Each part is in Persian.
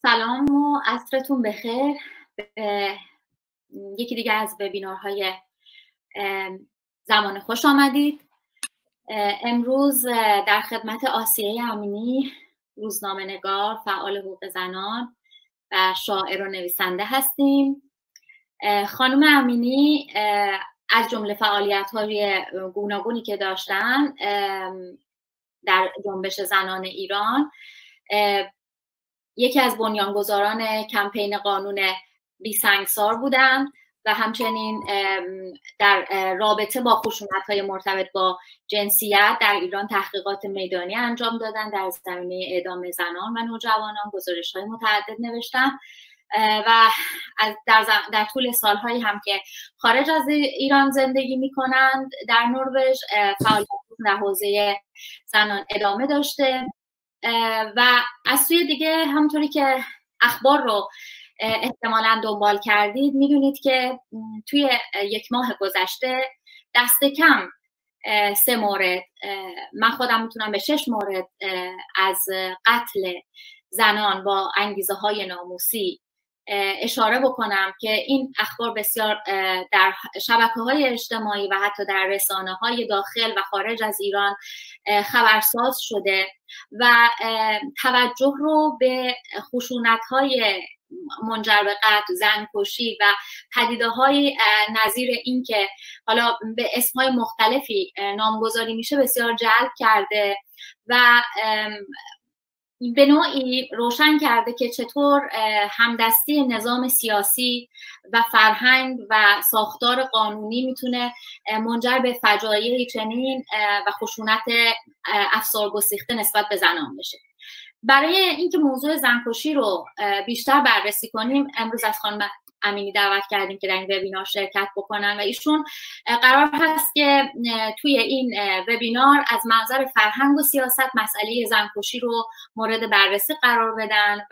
سلام و عصرتون بخیر. یکی دیگه از وبینارهای زمان خوش آمدید. امروز در خدمت آسیه امینی، روزنامه نگار، فعال حقوق زنان و شاعر و نویسنده هستیم. خانم امینی از جمله فعالیت‌های گوناگونی که داشتن در جنبش زنان ایران، یکی از بنیانگذاران کمپین قانون بی سنگسار بودند و همچنین در رابطه با خشونت‌های مرتبط با جنسیت در ایران تحقیقات میدانی انجام دادن. در زمینه اعدام زنان و نوجوانان گزارش‌های متعدد نوشتن و در طول سال‌هایی هم که خارج از ایران زندگی می‌کنند در نروژ فعالیت در حوزه زنان ادامه داشته. و از سوی دیگه همونطوری که اخبار رو احتمالاً دنبال کردید میدونید که توی یک ماه گذشته دست کم 3 مورد، من خودم میتونم به 6 مورد از قتل زنان با انگیزه های ناموسی اشاره بکنم که این اخبار بسیار در شبکه‌های اجتماعی و حتی در رسانه‌های داخل و خارج از ایران خبرساز شده و توجه رو به خشونت‌های منجر به قتل، زنکشی و پدیده‌های نظیر این که حالا به اسم‌های مختلفی نامگذاری میشه بسیار جلب کرده و به نوعی روشن کرده که چطور همدستی نظام سیاسی و فرهنگ و ساختار قانونی میتونه منجر به فجایعی چنین و خشونت افسارگسیخته نسبت به زنان بشه. برای اینکه موضوع زنکشی رو بیشتر بررسی کنیم امروز از خانم امینی دعوت کردیم که در این وبینار شرکت بکنن و ایشون قرار هست که توی این وبینار از منظر فرهنگ و سیاست مسئله زنکشی رو مورد بررسی قرار بدن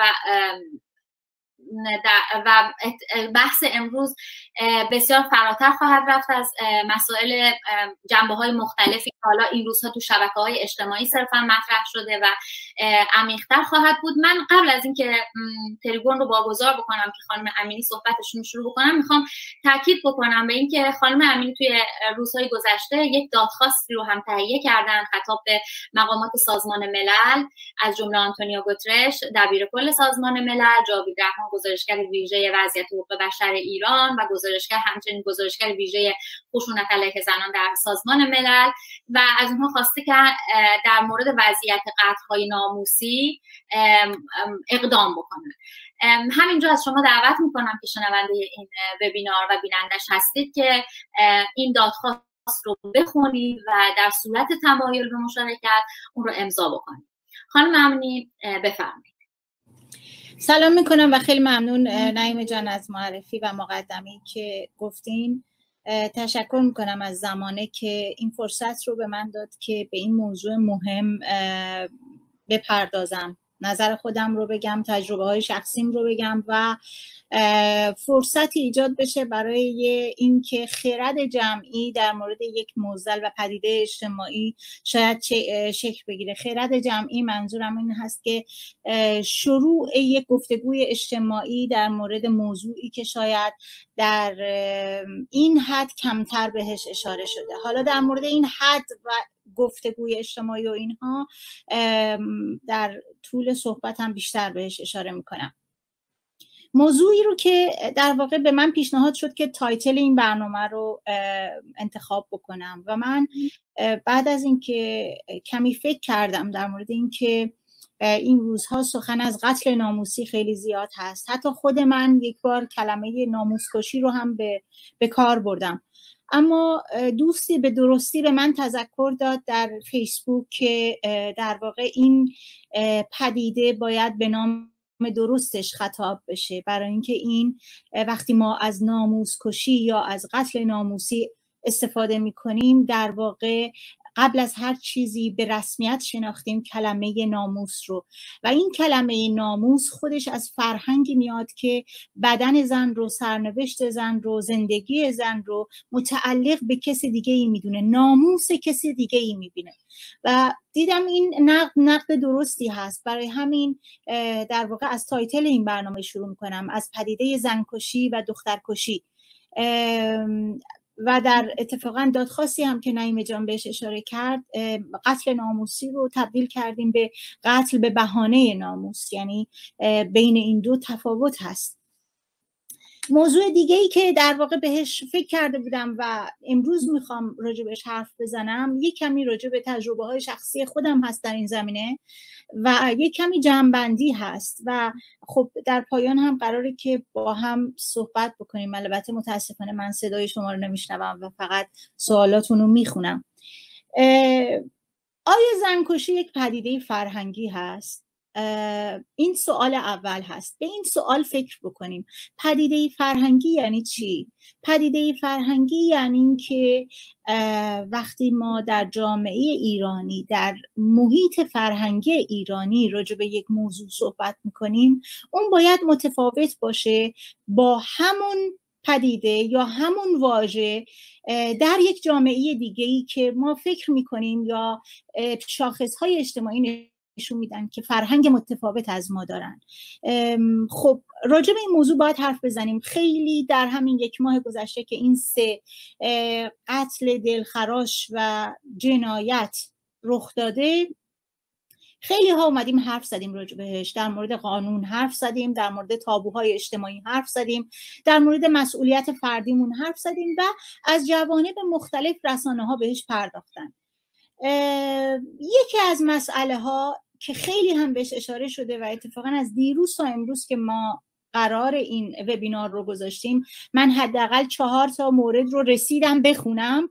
و بحث امروز بسیار فراتر خواهد رفت از مسائل جنبه‌های مختلفی که حالا این روزها تو شبکه‌های اجتماعی صرفا مطرح شده و عمیق‌تر خواهد بود. من قبل از اینکه تریبون رو واگذار بکنم که خانم امینی صحبتشون رو شروع بکنم میخوام تاکید بکنم به اینکه خانم امینی توی روزهای گذشته یک دادخواستی رو هم تهیه کردن خطاب به مقامات سازمان ملل، از جمله آنتونیو گوترش دبیرکل سازمان ملل، جاوید رحمان گزارشگر ویژه وضعیت حقوق بشر ایران و همچنین گزارشگر ویژه خشونت علیه زنان در سازمان ملل و از اونها خواسته که در مورد وضعیت قتل‌های ناموسی اقدام بکنن. همینجا از شما دعوت میکنم که شنونده این وبینار و بینندش هستید که این دادخواست رو بخونید و در صورت تمایل به مشارکت اون رو امضا بکنید. خانم امینی بفرمایید. سلام میکنم و خیلی ممنون نعیم جان از معرفی و مقدمی که گفتین. تشکر میکنم از زمانه که این فرصت رو به من داد که به این موضوع مهم بپردازم، نظر خودم رو بگم، تجربه های شخصیم رو بگم و فرصتی ایجاد بشه برای اینکه خرد جمعی در مورد یک معضل و پدیده اجتماعی شاید شکل بگیره. خرد جمعی منظورم این هست که شروع یک گفتگوی اجتماعی در مورد موضوعی که شاید در این حد کمتر بهش اشاره شده. حالا در مورد این حد و گفتگوی اجتماعی و اینها در طول صحبتم بیشتر بهش اشاره میکنم. موضوعی رو که در واقع به من پیشنهاد شد که تایتل این برنامه رو انتخاب بکنم و من بعد از اینکه کمی فکر کردم در مورد اینکه این روزها سخن از قتل ناموسی خیلی زیاد هست، حتی خود من یک بار کلمه ناموسکشی رو هم به کار بردم، اما دوستی به درستی به من تذکر داد در فیسبوک که در واقع این پدیده باید به نام درستش خطاب بشه، برای اینکه این وقتی ما از ناموس کشی یا از قتل ناموسی استفاده میکنیم در واقع قبل از هر چیزی به رسمیت شناختیم کلمه ناموس رو و این کلمه ناموس خودش از فرهنگی میاد که بدن زن رو، سرنوشت زن رو، زندگی زن رو متعلق به کسی دیگه ای میدونه، ناموس کسی دیگه ای میبینه و دیدم این نقد درستی هست. برای همین در واقع از تایتل این برنامه شروع میکنم، از پدیده زنکشی و دخترکشی و در اتفاقا دادخواستی هم که نعیم جان بهش اشاره کرد، قتل ناموسی رو تبدیل کردیم به قتل به بهانه ناموس، یعنی بین این دو تفاوت هست. موضوع دیگه ای که در واقع بهش فکر کرده بودم و امروز میخوام راجع بهش حرف بزنم، یک کمی راجع به تجربه های شخصی خودم هست در این زمینه و یک کمی جمع‌بندی هست و خب در پایان هم قراره که با هم صحبت بکنیم. البته متاسفانه من صدای شما رو نمیشنوم و فقط سوالاتون رو میخونم. آیا زنکشی یک پدیده فرهنگی هست؟ این سوال اول هست. به این سوال فکر بکنیم. پدیده فرهنگی یعنی چی؟ پدیده فرهنگی یعنی این که وقتی ما در جامعه ایرانی، در محیط فرهنگی ایرانی راجع به یک موضوع صحبت میکنیم، اون باید متفاوت باشه با همون پدیده یا همون واژه در یک جامعه دیگه‌ای که ما فکر میکنیم یا شاخصهای اجتماعی نشون میدن که فرهنگ متفاوت از ما دارن. خب راجع به این موضوع باید حرف بزنیم. خیلی در همین یک ماه گذشته که این 3 قتل دلخراش و جنایت رخ داده، خیلی ها اومدیم حرف زدیم راجع بهش، در مورد قانون حرف زدیم، در مورد تابوهای اجتماعی حرف زدیم، در مورد مسئولیت فردیمون حرف زدیم و از جوانب مختلف رسانه ها بهش پرداختن. یکی از مسئله ها که خیلی هم بهش اشاره شده و اتفاقا از دیروز تا امروز که ما قرار این وبینار رو گذاشتیم، من حداقل 4 مورد رو رسیدم بخونم.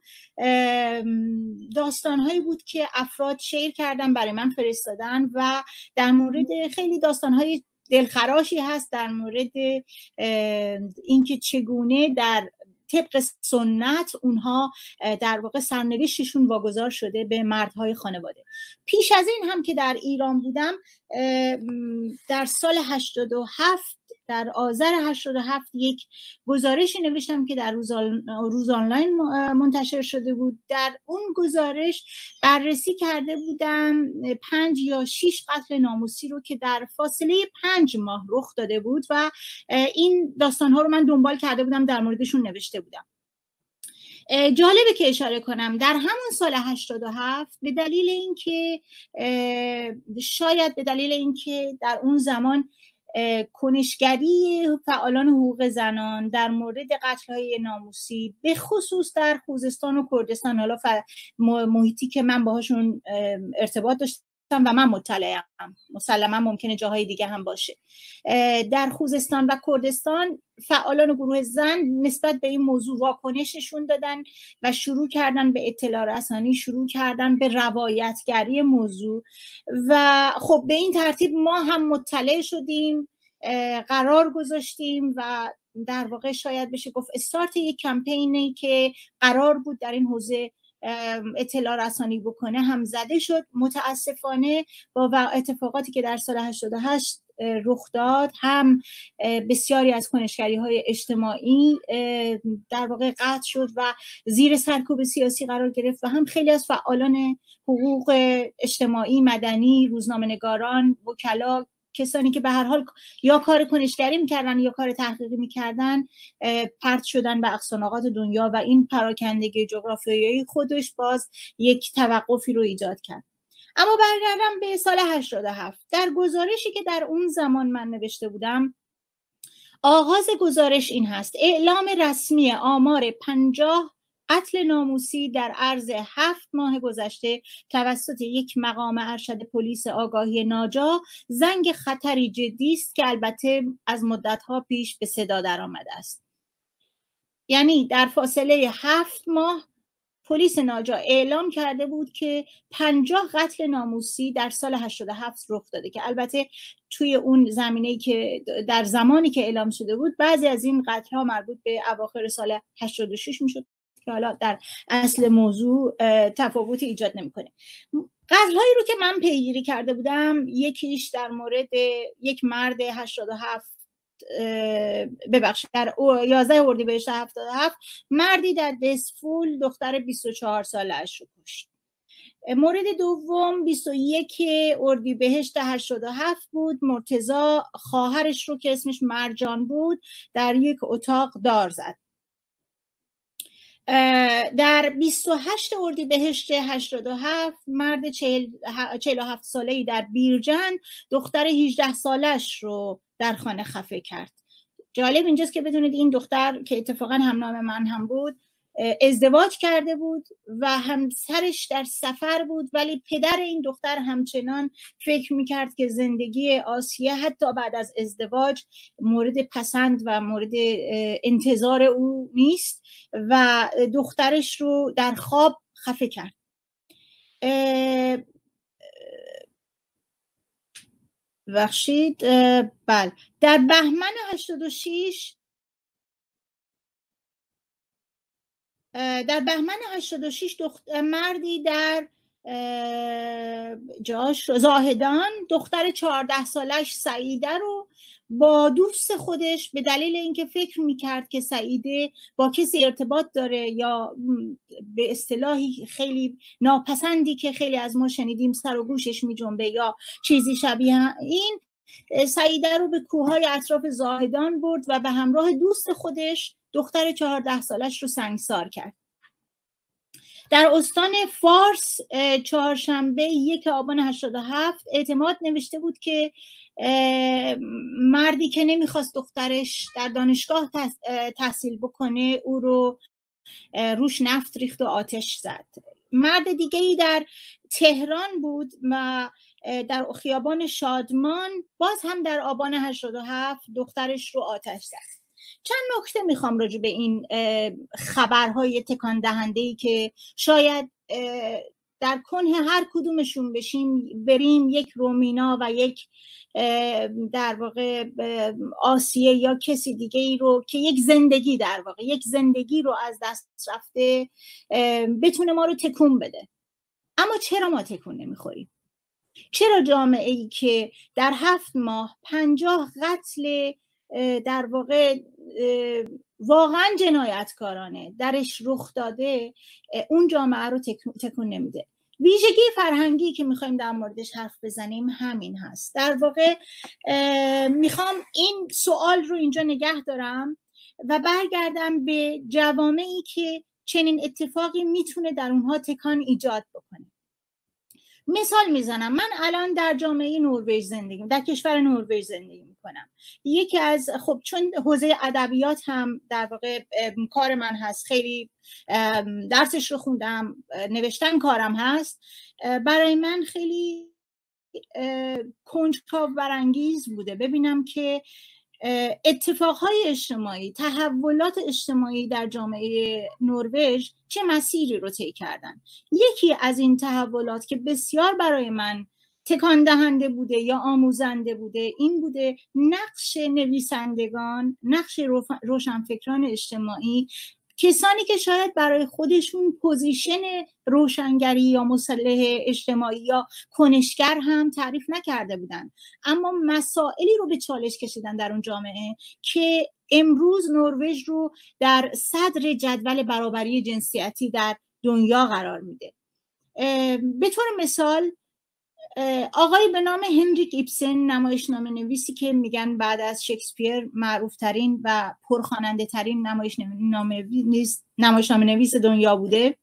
داستانهایی بود که افراد شیر کردن، برای من فرستادن و در مورد خیلی داستانهای دلخراشی هست در مورد اینکه چگونه در طبق سنت اونها در واقع سرنوشتشون واگذار شده به مردهای خانواده. پیش از این هم که در ایران بودم، در سال 87 در آذر 87 یک گزارشی نوشتم که در روز آنلاین منتشر شده بود. در اون گزارش بررسی کرده بودم 5 یا 6 قتل ناموسی رو که در فاصله 5 ماه رخ داده بود و این داستان‌ها رو من دنبال کرده بودم، در موردشون نوشته بودم. جالبه که اشاره کنم در همون سال 87 به دلیل اینکه شاید به دلیل اینکه در اون زمان کنشگری فعالان حقوق زنان در مورد قتل‌های ناموسی به خصوص در خوزستان و کردستان، حالا محیطی که من باهاشون ارتباط داشتم و من مطلعم، مسلما ممکنه جاهای دیگه هم باشه، در خوزستان و کردستان فعالان گروه زن نسبت به این موضوع واکنششون دادن و شروع کردن به اطلاع رسانی، شروع کردن به روایتگری موضوع و خب به این ترتیب ما هم مطلع شدیم، قرار گذاشتیم و در واقع شاید بشه گفت استارت یک کمپینی که قرار بود در این حوزه اطلاع رسانی بکنه هم زده شد. متاسفانه با اتفاقاتی که در سال 88 رخ داد، هم بسیاری از کنشگری‌های اجتماعی در واقع قطع شد و زیر سرکوب سیاسی قرار گرفت و هم خیلی از فعالان حقوق اجتماعی، مدنی، روزنامه‌نگاران، وکلا، کسانی که به هر حال یا کار کنشگری میکردن یا کار تحقیقی میکردن پرت شدن به اقصانقاط دنیا و این پراکندگی جغرافیایی خودش باز یک توقفی رو ایجاد کرد. اما برگردم به سال 87. در گزارشی که در اون زمان من نوشته بودم، آغاز گزارش این هست: اعلام رسمی آمار 50 قتل ناموسی در عرض 7 ماه گذشته توسط یک مقام ارشد پلیس آگاهی ناجا زنگ خطری جدی است که البته از مدت‌ها پیش به صدا درآمده است. یعنی در فاصله 7 ماه پلیس ناجا اعلام کرده بود که 50 قتل ناموسی در سال 87 رخ داده که البته توی اون زمینه‌ای که در زمانی که اعلام شده بود بعضی از این قتل‌ها مربوط به اواخر سال 86 میشد که حالا در اصل موضوع تفاوتی ایجاد نمیکنه. غزل‌هایی رو که من پیگیری کرده بودم، یکیش در مورد یک مرد 87 در 11 اردیبهشت 77 مردی در دسفول دختر 24 سالش رو کشت. مورد دوم 21 اردیبهشت 87 بود، مرتضی خواهرش رو که اسمش مرجان بود در یک اتاق دار زد. در 28 اردیبهشت 87 مرد 47 ساله‌ای در بیرجن دختر 18 سالش رو در خانه خفه کرد. جالب اینجاست که بدونید این دختر که اتفاقا همنام من هم بود ازدواج کرده بود و همسرش در سفر بود، ولی پدر این دختر همچنان فکر میکرد که زندگی آسیه حتی بعد از ازدواج مورد پسند و مورد انتظار او نیست و دخترش رو در خواب خفه کرد. بخشید بله، در بهمن 86 مردی در زاهدان دختر 14 سالش سعیده رو با دوست خودش به دلیل اینکه فکر میکرد که سعیده با کسی ارتباط داره یا به اصطلاحی خیلی ناپسندی که خیلی از ما شنیدیم سر و گوشش میجنبه یا چیزی شبیه این، سعیده رو به کوههای اطراف زاهدان برد و به همراه دوست خودش دختر 14 سالش رو سنگسار کرد. در استان فارس چهارشنبه 1 آبان 87 اعتماد نوشته بود که مردی که نمیخواست دخترش در دانشگاه تحصیل بکنه او رو روش نفت ریخت و آتش زد. مرد دیگه‌ای در تهران بود و در خیابان شادمان باز هم در آبان 87 دخترش رو آتش زد. چند نکته میخوام راجع به این خبرهای تکان دهنده‌ای که شاید در کنه هر کدومشون بریم یک رومینا و یک در واقع آسیه یا کسی دیگه ای رو که یک زندگی رو از دست رفته بتونه ما رو تکون بده. اما چرا ما تکون نمیخوریم؟ چرا جامعه ای که در 7 ماه 50 قتل در واقع واقعا جنایتکارانه درش رخ داده اون جامعه رو تکون نمیده؟ ویژگی فرهنگی که میخوایم در موردش حرف بزنیم همین هست. در واقع میخوام این سوال رو اینجا نگه دارم و برگردم به جوامعی که چنین اتفاقی میتونه در اونها تکان ایجاد بکنه. مثال میزنم، من الان در جامعه نروژ در کشور نروژ زندگی میکنم. یکی از چون حوزه ادبیات هم در واقع کار من هست، خیلی درسش رو خوندم، نوشتن کارم هست، برای من خیلی کنجکاو برانگیز بوده ببینم که اتفاقهای اجتماعی، تحولات اجتماعی در جامعه نروژ چه مسیری رو طی کردن. یکی از این تحولات که بسیار برای من تکان دهنده بوده یا آموزنده بوده این بوده نقش نویسندگان، نقش روشنفکران اجتماعی، کسانی که شاید برای خودشون پوزیشن روشنگری یا مصلح اجتماعی یا کنشگر هم تعریف نکرده بودن، اما مسائلی رو به چالش کشیدن در اون جامعه که امروز نروژ رو در صدر جدول برابری جنسیتی در دنیا قرار میده. به طور مثال آقای به نام هنریک ایبسن، نمایشنامه نویسی که میگن بعد از شکسپیر معروف ترین و پرخواننده ترین نمایشنامه نویس دنیا بوده،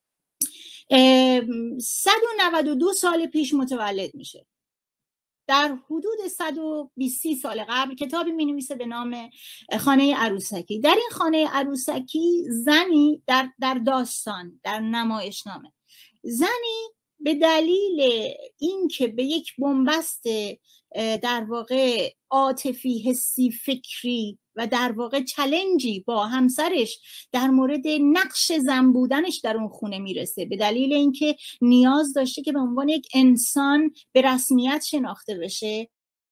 192 سال پیش متولد میشه. در حدود 120 سال قبل کتابی می نویسه به نام خانه عروسکی. در این خانه عروسکی زنی در داستان، در نمایشنامه، زنی به دلیل اینکه به یک بنبست در واقع عاطفی، حسی، فکری و در واقع چالنجی با همسرش در مورد نقش زن بودنش در اون خونه میرسه، به دلیل اینکه نیاز داشته که به عنوان یک انسان به رسمیت شناخته بشه،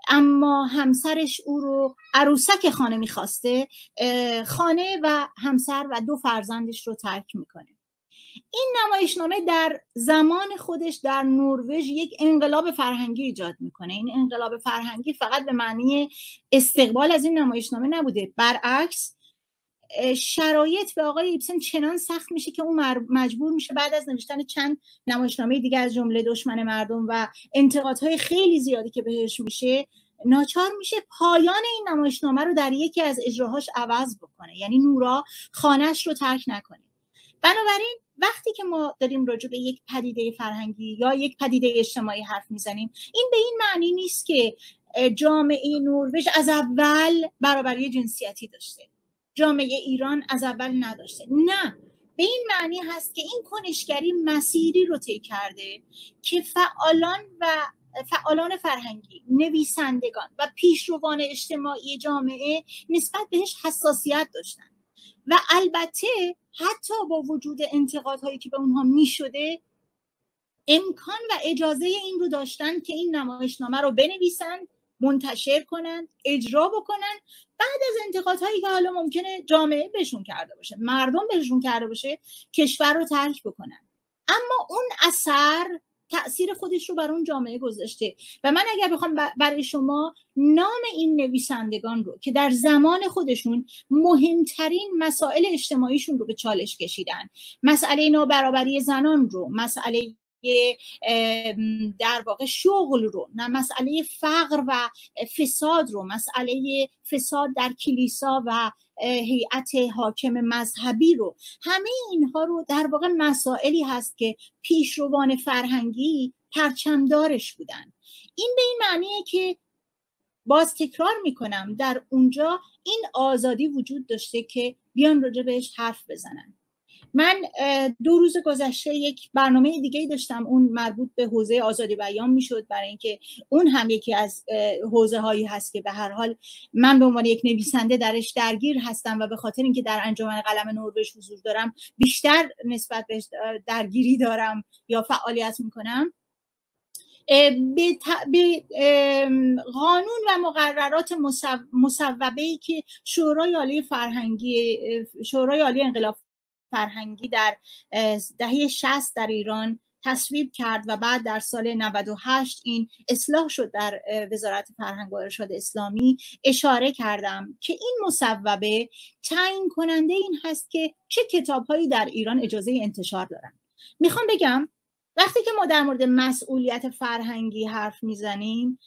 اما همسرش او رو عروسک خانه میخواسته، خانه و همسر و 2 فرزندش رو ترک میکنه. این نمایشنامه در زمان خودش در نروژ یک انقلاب فرهنگی ایجاد میکنه. این انقلاب فرهنگی فقط به معنی استقبال از این نمایشنامه نبوده، برعکس شرایط به آقای ایبسن چنان سخت میشه که اون مجبور میشه بعد از نوشتن چند نمایشنامه دیگه از جمله دشمن مردم و انتقادهای خیلی زیادی که بهش میشه، ناچار میشه پایان این نمایشنامه رو در یکی از اجراهاش عوض بکنه، یعنی نورا خانه‌اش رو ترک نکنه. بنابراین وقتی که ما داریم راجع به یک پدیده فرهنگی یا یک پدیده اجتماعی حرف میزنیم، این به این معنی نیست که جامعه نروژ از اول برابری جنسیتی داشته، جامعه ایران از اول نداشته. نه، به این معنی هست که این کنشگری مسیری رو طی کرده که فعالان فرهنگی، نویسندگان و پیشروان اجتماعی جامعه نسبت بهش حساسیت داشتن و البته حتی با وجود انتقادهایی که به اونها میشده امکان و اجازه این رو داشتن که این نمایشنامه رو بنویسن، منتشر کنن، اجرا بکنن بعد از انتقادهایی که حالا ممکنه جامعه بهشون کرده باشه، مردم بهشون کرده باشه، کشور رو ترک بکنن. اما اون اثر تأثیر خودش رو بر اون جامعه گذاشته و من اگر بخوام برای شما نام این نویسندگان رو که در زمان خودشون مهمترین مسائل اجتماعیشون رو به چالش کشیدن، مسئله نابرابری زنان رو، مسئله در واقع شغل رو، نه مسئله فقر و فساد رو، مسئله فساد در کلیسا و هیئت حاکم مذهبی رو، همه اینها رو در واقع مسائلی هست که پیشروان فرهنگی پرچمدارش بودن. این به این معنیه که باز تکرار میکنم در اونجا این آزادی وجود داشته که بیان راجع بهش حرف بزنن. من 2 روز گذشته یک برنامه دیگه داشتم، اون مربوط به حوزه آزادی بیان میشد، برای اینکه اون هم یکی از حوزه هایی هست که به هر حال من به عنوان یک نویسنده درش درگیر هستم و به خاطر اینکه در انجمن قلم نروژ حضور دارم بیشتر نسبت به درگیری دارم یا فعالیت میکنم. به قانون و مقررات مصوبه‌ای که شورای عالی انقلاب فرهنگی در دهه 60 در ایران تصویب کرد و بعد در سال 98 این اصلاح شد در وزارت فرهنگ و ارشاد اسلامی، اشاره کردم که این مصوبه تعیین کننده این هست که چه کتاب‌هایی در ایران اجازه انتشار دارن. میخوام بگم وقتی که ما در مورد مسئولیت فرهنگی حرف میزنیم،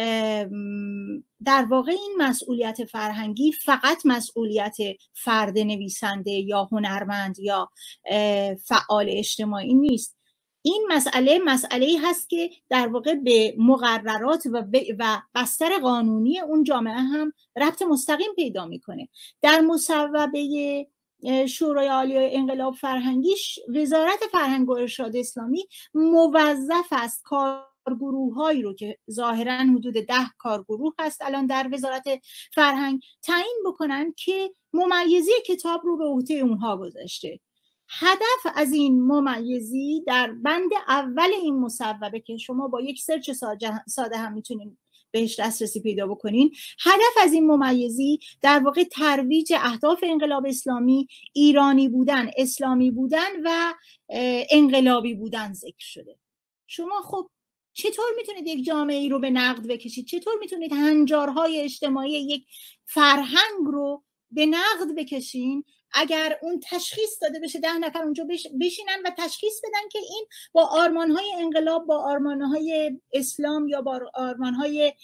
در واقع این مسئولیت فرهنگی فقط مسئولیت فرد نویسنده یا هنرمند یا فعال اجتماعی نیست. این مسئله هست که در واقع به مقررات و بستر قانونی اون جامعه هم ربط مستقیم پیدا میکنه. در مصوبه شورای عالی انقلاب فرهنگی وزارت فرهنگ و ارشاد اسلامی موظف است کارگروه هایی رو که ظاهرا حدود 10 کارگروه هست الان در وزارت فرهنگ تعیین بکنن که ممیزی کتاب رو به عهده اونها گذاشته. هدف از این ممیزی در بند اول این مصوبه که شما با یک سرچ ساده هم میتونید بهش دسترسی پیدا بکنین، هدف از این ممیزی در واقع ترویج اهداف انقلاب اسلامی، ایرانی بودن، اسلامی بودن و انقلابی بودن ذکر شده. شما خب چطور میتونید یک جامعه ای رو به نقد بکشید؟ چطور میتونید هنجارهای اجتماعی یک فرهنگ رو به نقد بکشین اگر اون تشخیص داده بشه 10 نفر اونجا بشینن و تشخیص بدن که این با آرمانهای انقلاب، با آرمانهای اسلام یا با آرمانهای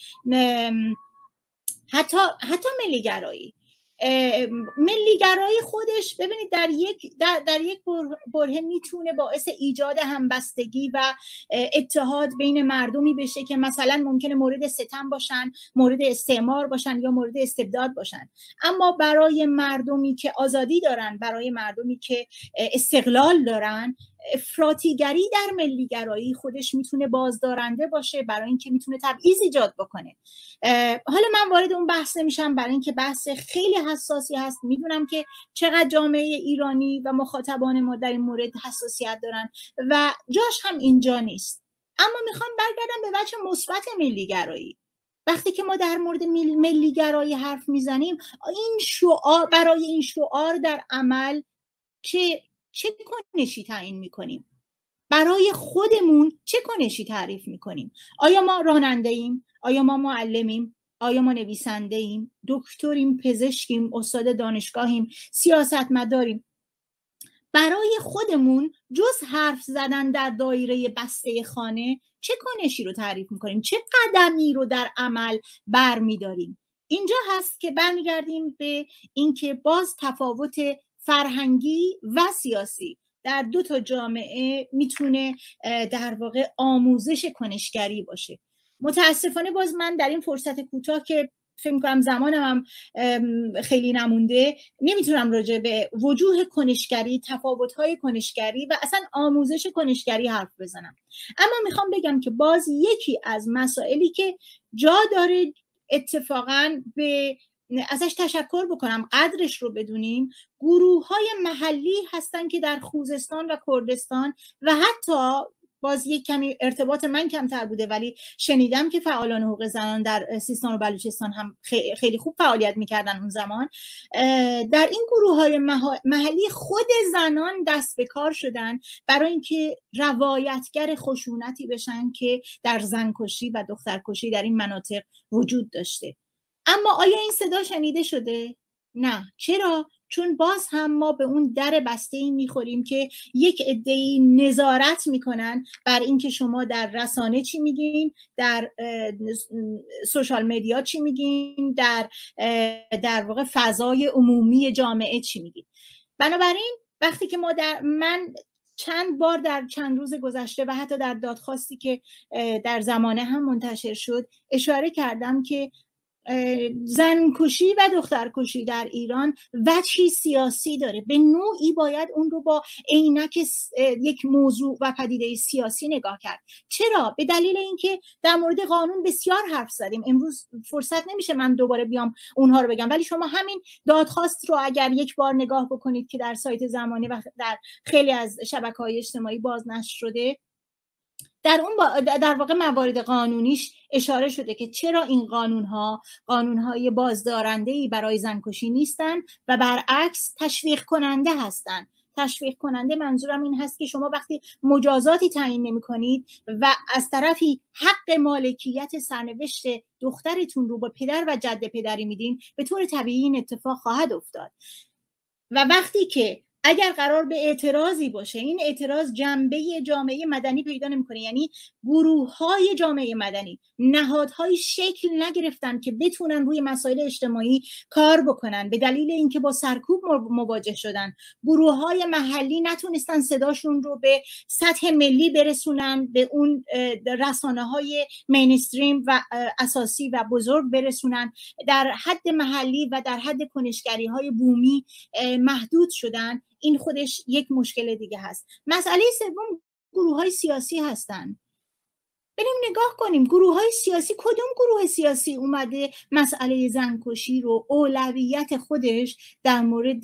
حتی ملیگرایی خودش، ببینید در یک برهه میتونه باعث ایجاد همبستگی و اتحاد بین مردمی بشه که مثلا ممکنه مورد ستم باشن، مورد استعمار باشن یا مورد استبداد باشن. اما برای مردمی که آزادی دارن، برای مردمی که استقلال دارن، افراطیگری در ملیگرایی خودش میتونه بازدارنده باشه، برای اینکه میتونه تبعیض ایجاد بکنه. حالا من وارد اون بحث نمیشم برای اینکه بحث خیلی حساسی هست. میدونم که چقدر جامعه ایرانی و مخاطبان ما در این مورد حساسیت دارن و جاش هم اینجا نیست. اما میخوام برگردم به بچه مثبت ملیگرایی. وقتی که ما در مورد ملیگرایی حرف میزنیم، این شعار، برای این شعار در عمل چه کنشی تعیین میکنیم؟ برای خودمون چه کنشی تعریف میکنیم؟ آیا ما راننده ایم؟ آیا ما معلمیم؟ آیا ما نویسنده ایم؟ دکتریم؟ پزشکیم؟ استاد دانشگاهیم؟ سیاستمداریم؟ برای خودمون جز حرف زدن در دایره بسته خانه چه کنشی رو تعریف میکنیم؟ چه قدمی رو در عمل برمیداریم؟ اینجا هست که برمیگردیم به اینکه باز تفاوت فرهنگی و سیاسی در دو تا جامعه میتونه در واقع آموزش کنشگری باشه. متاسفانه باز من در این فرصت کوتاه که فکر می‌کنم زمانم هم خیلی نمونده، نمیتونم راجع به وجوه کنشگری، تفاوت‌های کنشگری و اصلا آموزش کنشگری حرف بزنم. اما میخوام بگم که باز یکی از مسائلی که جا داره اتفاقاً ازش تشکر بکنم، قدرش رو بدونیم، گروه‌های محلی هستن که در خوزستان و کردستان و حتی باز یک کمی ارتباط من کمتر بوده ولی شنیدم که فعالان حقوق زنان در سیستان و بلوچستان هم خیلی خوب فعالیت میکردن اون زمان. در این گروه‌های محلی خود زنان دست به کار شدن برای اینکه روایتگر خشونتی بشن که در زنکشی و دخترکشی در این مناطق وجود داشته. اما آیا این صدا شنیده شده؟ نه. چرا؟ چون باز هم ما به اون در بسته‌ای میخوریم که یک عده‌ای نظارت میکنن بر اینکه شما در رسانه چی میگین، در سوشال مدیا چی میگین، در واقع فضای عمومی جامعه چی میگین. بنابراین وقتی که من چند بار در چند روز گذشته و حتی در دادخواستی که در زمانه هم منتشر شد اشاره کردم که زنکشی و دخترکشی در ایران وجهی سیاسی داره. به نوعی باید اون رو با عینک یک موضوع و پدیده سیاسی نگاه کرد. چرا؟ به دلیل اینکه در مورد قانون بسیار حرف زدیم. امروز فرصت نمیشه من دوباره بیام اونها رو بگم، ولی شما همین دادخواست رو اگر یک بار نگاه بکنید که در سایت زمانه و در خیلی از شبکه‌های اجتماعی بازنشر شده، در واقع موارد قانونیش اشاره شده که چرا این قانونهای بازدارنده‌ای برای زنکشی نیستن و برعکس تشویق کننده هستن. تشویق کننده منظورم این هست که شما وقتی مجازاتی تعیین نمی‌کنید و از طرفی حق مالکیت سرنوشت دخترتون رو با پدر و جد پدری میدین، به طور طبیعی این اتفاق خواهد افتاد. و وقتی که اگر قرار به اعتراضی باشه، این اعتراض جنبه جامعه مدنی پیدا نمی‌کنه، یعنی گروه‌های جامعه مدنی، نهادهای شکل نگرفتن که بتونن روی مسائل اجتماعی کار بکنن به دلیل اینکه با سرکوب مواجه شدن. گروه‌های محلی نتونستن صداشون رو به سطح ملی برسونن، به اون رسانه‌های مینستریم و اساسی و بزرگ برسونن. در حد محلی و در حد کنشگری‌های بومی محدود شدن. این خودش یک مشکل دیگه هست. مسئله سوم گروه‌های سیاسی هستن. بریم نگاه کنیم گروه‌های سیاسی، کدوم گروه سیاسی اومده مسئله زنکشی رو اولویت خودش در مورد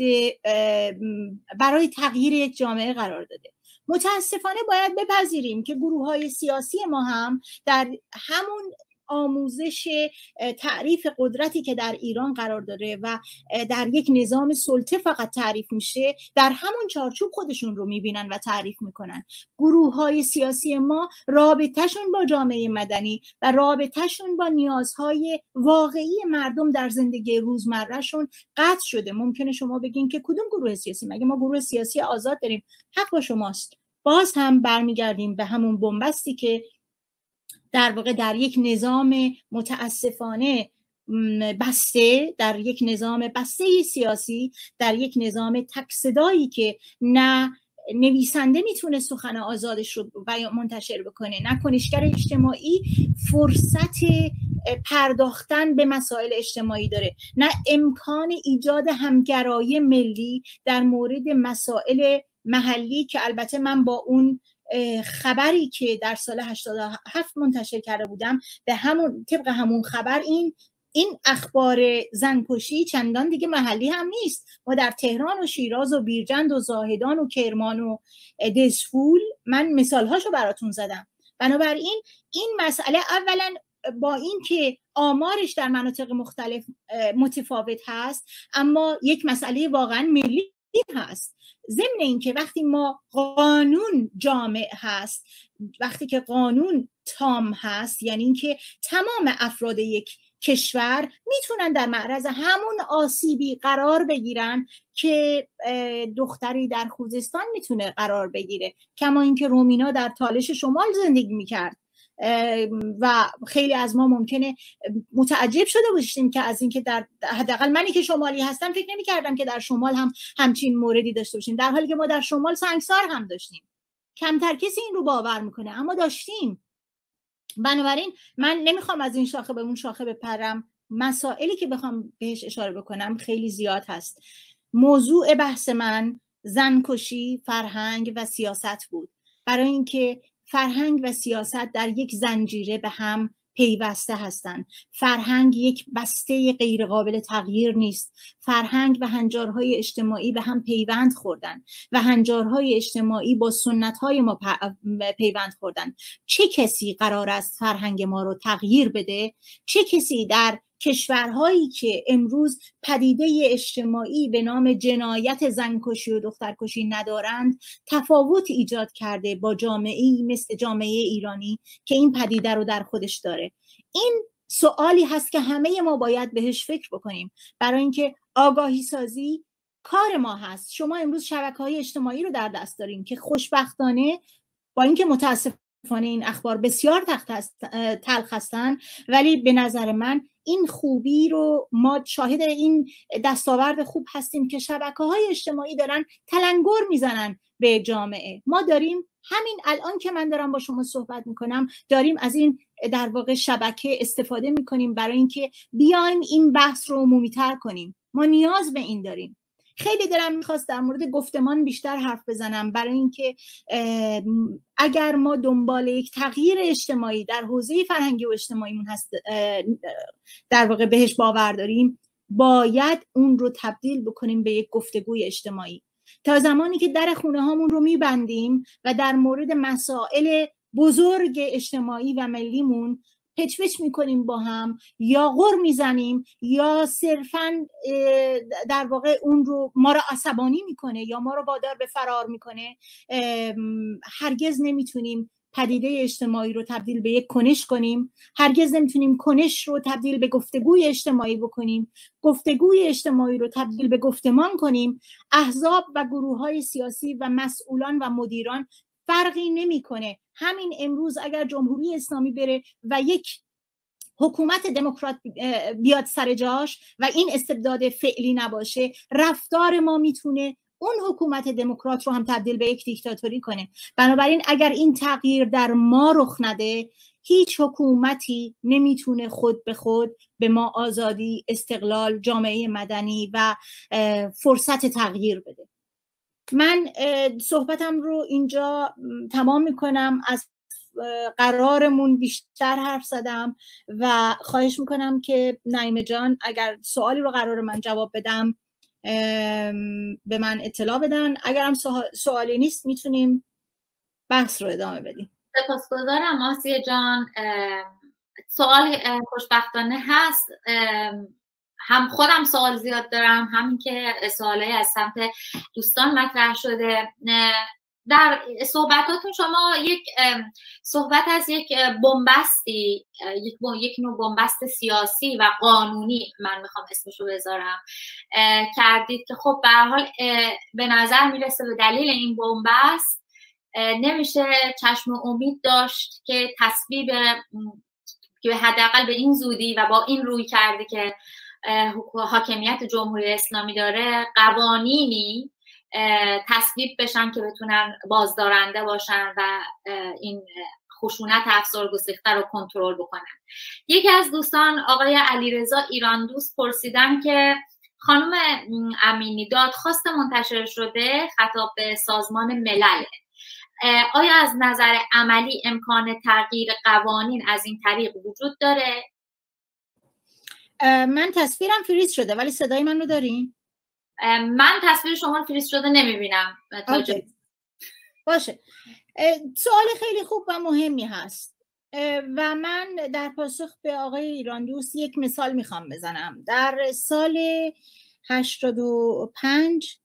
برای تغییر یک جامعه قرار داده؟ متاسفانه باید بپذیریم که گروه‌های سیاسی ما هم در همون آموزش تعریف قدرتی که در ایران قرار داره و در یک نظام سلطه فقط تعریف میشه، در همون چارچوب خودشون رو میبینن و تعریف میکنن. گروه‌های سیاسی ما رابطه‌شون با جامعه مدنی و رابطه‌شون با نیازهای واقعی مردم در زندگی روزمرهشون قطع شده. ممکنه شما بگین که کدوم گروه سیاسی؟ مگه ما گروه سیاسی آزاد داریم؟ حق با شماست. باز هم برمیگردیم به همون بنبستی که در واقع در یک نظام متاسفانه بسته، در یک نظام بسته سیاسی، در یک نظام تک صدایی که نه نویسنده میتونه سخن آزادش رو منتشر بکنه، نه کنشگر اجتماعی فرصت پرداختن به مسائل اجتماعی داره، نه امکان ایجاد همگرایی ملی در مورد مسائل محلی که البته من با اون خبری که در سال 87 منتشر کرده بودم به همون طبق همون خبر این اخبار زنکشی چندان دیگه محلی هم نیست. ما در تهران و شیراز و بیرجند و زاهدان و کرمان و دسفول من مثالهاشو براتون زدم. بنابراین این مسئله اولا با این که آمارش در مناطق مختلف متفاوت هست، اما یک مسئله واقعا ملی هست. ضمن اینکه وقتی ما قانون جامع هست، وقتی که قانون تام هست، یعنی اینکه تمام افراد یک کشور میتونن در معرض همون آسیبی قرار بگیرن که دختری در خوزستان میتونه قرار بگیره، کما اینکه رومینا در تالش شمال زندگی میکرد و خیلی از ما ممکنه متعجب شده باشیم که از اینکه در حداقل منی که شمالی هستم فکر نمی‌کردم که در شمال هم همچین موردی داشته باشیم، در حالی که ما در شمال سنگسار هم داشتیم. کمتر کسی این رو باور میکنه اما داشتیم. بنابراین من نمیخوام از این شاخه به اون شاخه بپرم. مسائلی که بخوام بهش اشاره بکنم خیلی زیاد هست. موضوع بحث من زنکشی، فرهنگ و سیاست بود، برای اینکه فرهنگ و سیاست در یک زنجیره به هم پیوسته هستند. فرهنگ یک بسته غیر قابل تغییر نیست. فرهنگ و هنجارهای اجتماعی به هم پیوند خوردن و هنجارهای اجتماعی با سنتهای ما پیوند خوردن. چه کسی قرار است فرهنگ ما رو تغییر بده؟ چه کسی در کشورهایی که امروز پدیده اجتماعی به نام جنایت زنکشی و دخترکشی ندارند تفاوت ایجاد کرده با جامعه‌ای مثل جامعه ایرانی که این پدیده رو در خودش داره؟ این سوالی هست که همه ما باید بهش فکر بکنیم، برای اینکه آگاهی سازی کار ما هست. شما امروز شبکه‌های اجتماعی رو در دست دارین که خوشبختانه با اینکه متاسفانه این اخبار بسیار تلخ هستن، ولی به نظر من این خوبی رو ما شاهد این دستاورد خوب هستیم که شبکه‌های اجتماعی دارن تلنگر میزنن به جامعه. ما داریم همین الان که من دارم با شما صحبت میکنم داریم از این در واقع شبکه استفاده میکنیم برای اینکه بیایم این بحث رو عمومی‌تر کنیم. ما نیاز به این داریم. خیلی دلم میخواست در مورد گفتمان بیشتر حرف بزنم، برای اینکه اگر ما دنبال یک تغییر اجتماعی در حوزه فرهنگی و اجتماعیمون هست در واقع بهش باور داریم، باید اون رو تبدیل بکنیم به یک گفتگوی اجتماعی. تا زمانی که در خونه هامون رو میبندیم و در مورد مسائل بزرگ اجتماعی و ملیمون پچ پچ میکنیم با هم، یا غر میزنیم، یا صرفاً در واقع اون رو ما رو عصبانی میکنه یا ما رو وادار به فرار میکنه، هرگز نمیتونیم پدیده اجتماعی رو تبدیل به یک کنش کنیم. هرگز نمیتونیم کنش رو تبدیل به گفتگوی اجتماعی بکنیم، گفتگوی اجتماعی رو تبدیل به گفتمان کنیم. احزاب و گروه‌های سیاسی و مسئولان و مدیران فرقی نمیکنه. همین امروز اگر جمهوری اسلامی بره و یک حکومت دموکرات بیاد سر جاش و این استبداد فعلی نباشه، رفتار ما میتونه اون حکومت دموکرات رو هم تبدیل به یک دیکتاتوری کنه. بنابراین اگر این تغییر در ما رخ نده، هیچ حکومتی نمیتونه خود به خود به ما آزادی، استقلال، جامعه مدنی و فرصت تغییر بده. من صحبتم رو اینجا تمام میکنم. از قرارمون بیشتر حرف زدم و خواهش میکنم که نعیمه جان اگر سوالی رو قرار من جواب بدم به من اطلاع بدن. اگرم سوالی نیست میتونیم بحث رو ادامه بدیم. سپاسگزارم آسیه جان. سوال خوشبختانه هست. هم خودم سوال زیاد دارم، همین که سوالای از سمت دوستان مطرح شده. در صحبتاتون شما یک صحبت از یک بنبستی، یک نوع بنبست سیاسی و قانونی، من میخوام اسمشو بذارم، کردید که خب به هر حال به نظر میرسه به دلیل این بنبست نمیشه چشم امید داشت که تصویب که حداقل به این زودی و با این روی کرده که حاکمیت جمهوری اسلامی داره قوانینی تصویب بشن که بتونن بازدارنده باشن و این خشونت افزار گسیخته رو کنترل بکنن. یکی از دوستان آقای علیرضا ایران دوست پرسیدن که خانم امینی دادخواست منتشر شده خطاب به سازمان ملل، آیا از نظر عملی امکان تغییر قوانین از این طریق وجود داره؟ من تصویرم فریز شده ولی صدای من رو دارین؟ من تصویر شما فریز شده نمیبینم. باشه. سوال خیلی خوب و مهمی هست. و من در پاسخ به آقای ایران دوست یک مثال میخوام بزنم. در سال 85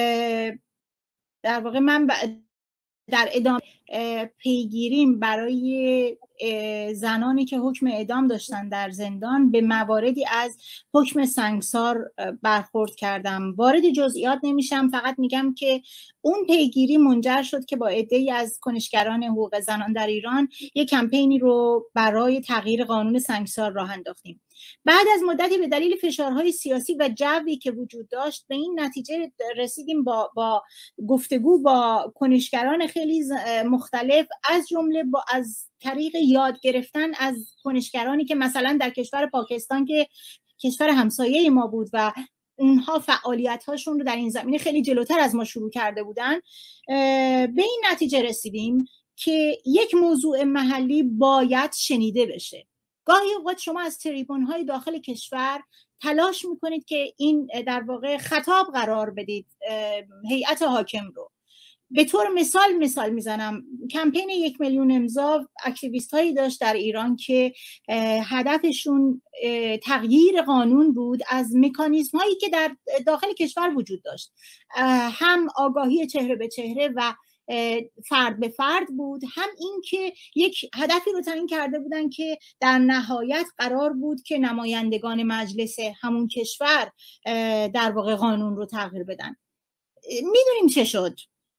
در واقع من در ادامه پیگیریم برای زنانی که حکم اعدام داشتن در زندان به مواردی از حکم سنگسار برخورد کردم. وارد جزئیات نمیشم، فقط میگم که اون پیگیری منجر شد که با عده‌ای از کنشگران حقوق زنان در ایران یک کمپینی رو برای تغییر قانون سنگسار راه انداختیم. بعد از مدتی به دلیل فشارهای سیاسی و جوی که وجود داشت به این نتیجه رسیدیم با گفتگو با کنشگران خیلی مختلف، از جمله از طریق یاد گرفتن از کنشگرانی که مثلا در کشور پاکستان که کشور همسایه ما بود و اونها فعالیت هاشون رو در این زمینه خیلی جلوتر از ما شروع کرده بودن، به این نتیجه رسیدیم که یک موضوع محلی باید شنیده بشه. گاهی اوقات شما از تریبون های داخل کشور تلاش میکنید که این در واقع خطاب قرار بدید هیئت حاکم رو. به طور مثال میزنم، کمپین 1 میلیون امضا اکتیویست هایی داشت در ایران که هدفشون تغییر قانون بود از مکانیزم هایی که در داخل کشور وجود داشت، هم آگاهی چهره به چهره و فرد به فرد بود، هم این که یک هدفی رو تعیین کرده بودن که در نهایت قرار بود که نمایندگان مجلس همون کشور در واقع قانون رو تغییر بدن. میدونیم چه شد.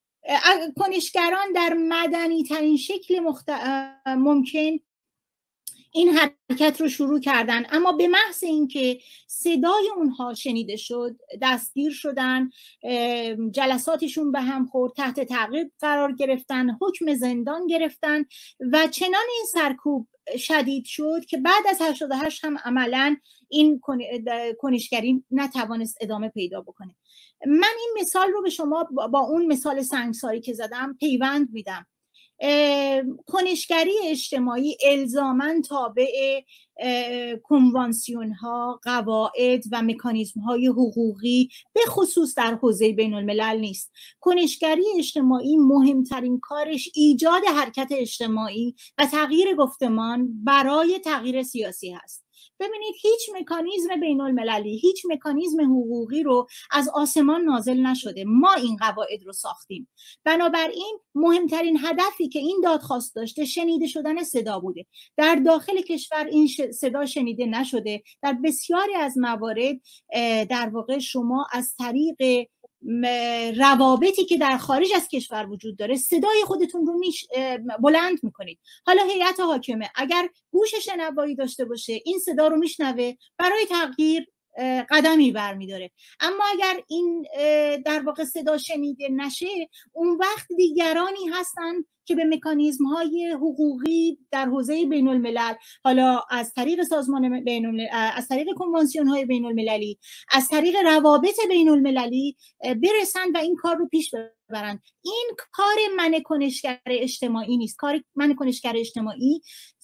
کنشگران در مدنی ترین شکل ممکن این حرکت رو شروع کردن، اما به محض اینکه صدای اونها شنیده شد دستگیر شدن، جلساتشون به هم خورد، تحت تعقیب قرار گرفتن، حکم زندان گرفتن و چنان این سرکوب شدید شد که بعد از 88 هم عملاً این کنشگری نتوانست ادامه پیدا بکنه. من این مثال رو به شما با اون مثال سنگساری که زدم پیوند میدم. کنشگری اجتماعی الزاماً تابع کنوانسیون ها، قواعد و مکانیزم های حقوقی به خصوص در حوزه بین الملل نیست. کنشگری اجتماعی مهمترین کارش ایجاد حرکت اجتماعی و تغییر گفتمان برای تغییر سیاسی هست. ببینید، هیچ مکانیزم بین المللی، هیچ مکانیزم حقوقی رو از آسمان نازل نشده. ما این قواعد رو ساختیم. بنابراین مهمترین هدفی که این دادخواست داشته شنیده شدن صدا بوده. در داخل کشور این صدا شنیده نشده. در بسیاری از موارد در واقع شما از طریق روابطی که در خارج از کشور وجود داره صدای خودتون رو بلند میکنید. حالا هیئت حاکمه اگر گوش شنوایی داشته باشه این صدا رو میشنوه، برای تغییر قدمی برمیداره. اما اگر این در واقع صدا شنیده نشه، اون وقت دیگرانی هستن که به مکانیزم های حقوقی در حوزه بین الملل، حالا از طریق سازمان بین الملل، از طریق کنوانسیون های بین المللی، از طریق روابط بین المللی برسن و این کار رو پیش ببرن. این کار من کنشگر اجتماعی نیست. کار من کنشگر اجتماعی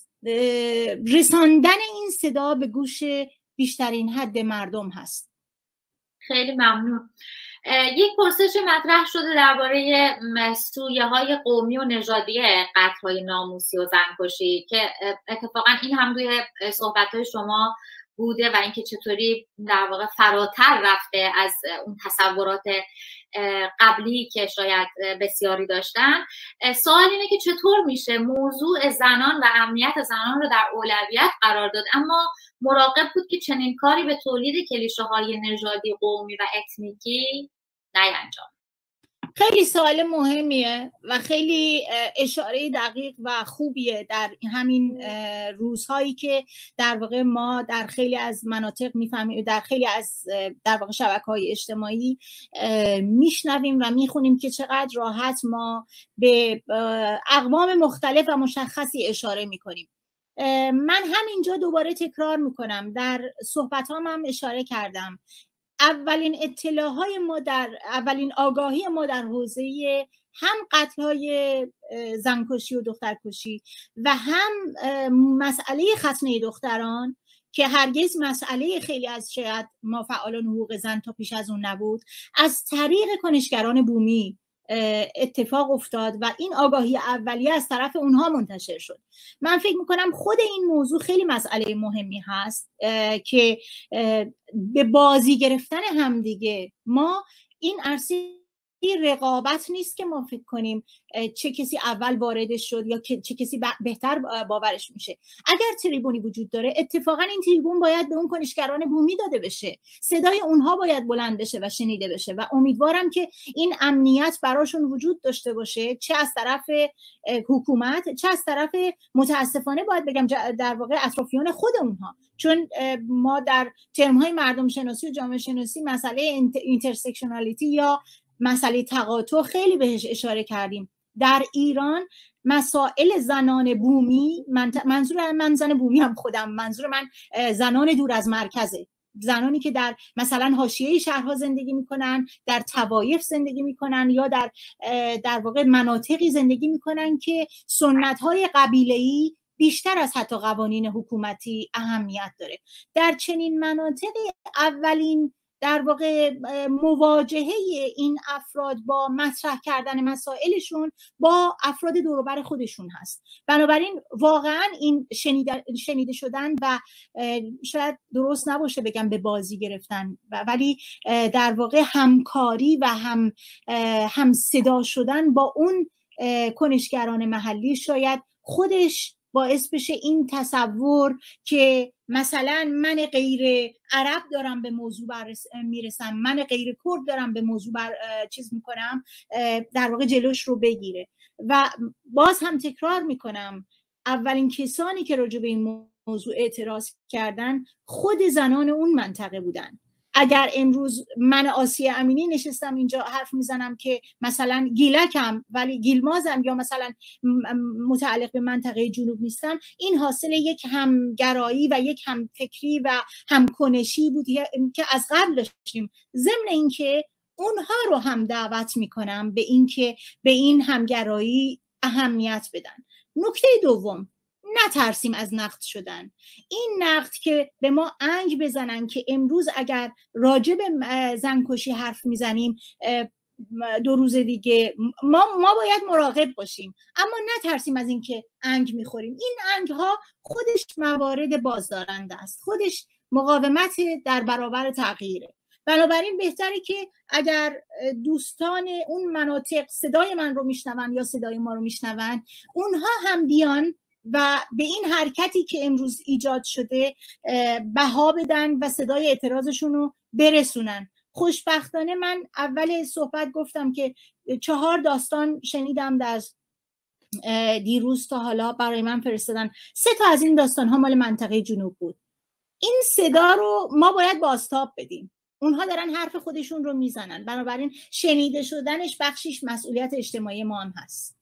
رساندن این صدا به گوش بیشترین حد مردم هست. خیلی ممنون. یک پرسش مطرح شده درباره سویه‌های قومی و نژادی قتل‌های ناموسی و زنکشی که اتفاقا این هم روی صحبت‌های شما بوده و اینکه چطوری در واقع فراتر رفته از اون تصورات قبلی که شاید بسیاری داشتن. سوال اینه که چطور میشه موضوع زنان و امنیت زنان رو در اولویت قرار داد اما مراقب بود که چنین کاری به تولید کلیشه‌های نژادی، قومی و اتنیکی نینجام. خیلی سوال مهمیه و خیلی اشاره دقیق و خوبیه در همین روزهایی که در واقع ما در خیلی از مناطق میفهمیم، در خیلی از در واقع شبکه‌های اجتماعی میشنویم و میخونیم که چقدر راحت ما به اقوام مختلف و مشخصی اشاره میکنیم. من همینجا دوباره تکرار میکنم، در صحبتام هم اشاره کردم، اولین اطلاعهای ما اولین آگاهی ما در حوزه هم قتل‌های زنکشی و دخترکشی و هم مسئله ختنه دختران که هرگز مسئله خیلی از شاید ما فعالان حقوق زن تا پیش از اون نبود، از طریق کنشگران بومی اتفاق افتاد و این آگاهی اولیه از طرف اونها منتشر شد. من فکر میکنم خود این موضوع خیلی مسئله مهمی هست که به بازی گرفتن همدیگه ما این عرصه رقابت نیست که ما فکر کنیم چه کسی اول واردش شد یا چه کسی بهتر باورش میشه. اگر تریبونی وجود داره اتفاقا این تریبون باید به اون کنشگران بومی داده بشه، صدای اونها باید بلند بشه و شنیده بشه و امیدوارم که این امنیت براشون وجود داشته باشه، چه از طرف حکومت چه از طرف متاسفانه باید بگم در واقع اطرافیان خود اونها، چون ما در ترم‌های مردم شناسی و جامعه شناسی مسئله اینترسکشنالیتی یا مسئله تقاطع خیلی بهش اشاره کردیم. در ایران مسائل زنان بومی، منظور من زن بومی هم خودم، منظور من زنان دور از مرکزه، زنانی که در مثلا حاشیه شهرها زندگی میکنن، در طوایف زندگی میکنن یا در واقع مناطقی زندگی میکنن که سنت‌های قبیله‌ای بیشتر از حتی قوانین حکومتی اهمیت داره. در چنین مناطقی اولین در واقع مواجهه این افراد با مطرح کردن مسائلشون با افراد دور و بر خودشون هست. بنابراین واقعا این شنیده شدن و شاید درست نباشه بگم به بازی گرفتن، ولی در واقع همکاری و هم صدا شدن با اون کنشگران محلی شاید خودش باعث بشه این تصور که مثلا من غیر عرب دارم به موضوع میرسم، من غیر کرد دارم به موضوع چیز میکنم، در واقع جلوش رو بگیره. و باز هم تکرار میکنم اولین کسانی که راجع به این موضوع اعتراض کردن خود زنان اون منطقه بودن. اگر امروز من آسیه امینی نشستم اینجا حرف میزنم که مثلا گیلکم ولی گیلمازم یا مثلا متعلق به منطقه جنوب نیستم، این حاصل یک همگرایی و یک همفکری و همکنشی بود که از قبل داشتیم، ضمن اینکه اونها رو هم دعوت میکنم به اینکه به این همگرایی اهمیت بدن. نکته دوم، نترسیم از نقد شدن. این نقد که به ما انگ بزنن که امروز اگر راجع به زنکشی حرف میزنیم 2 روز دیگه ما باید مراقب باشیم، اما نترسیم از این که انگ میخوریم. این انگ ها خودش موارد بازدارنده است، خودش مقاومت در برابر تغییره. بنابراین بهتره که اگر دوستان اون مناطق صدای من رو میشنون یا صدای ما رو میشنون، اونها هم بیان و به این حرکتی که امروز ایجاد شده بها بدن و صدای اعتراضشون رو برسونن. خوشبختانه من اول صحبت گفتم که 4 داستان شنیدم در دیروز تا حالا برای من فرستادن. 3 تا از این داستان ها مال منطقه جنوب بود. این صدا رو ما باید بازتاب بدیم. اونها دارن حرف خودشون رو میزنن، بنابراین شنیده شدنش بخشیش مسئولیت اجتماعی ما هم هست.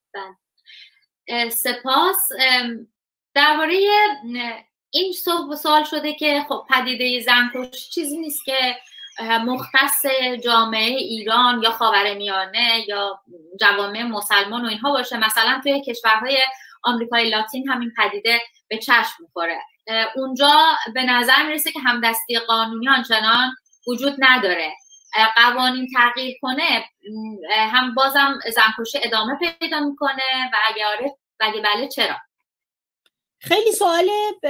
سپاس. درباره این سوال شده که خب پدیده زنکشی چیزی نیست که مختص جامعه ایران یا خاورمیانه یا جوامع مسلمان و اینها باشه، مثلا توی کشورهای آمریکای لاتین همین پدیده به چشم می‌خوره. اونجا به نظر میرسه که همدستی قانونی آنچنان وجود نداره. قوانین تغییر کنه هم بازم زنکشی ادامه پیدا میکنه و اگه بله چرا؟ خیلی سوال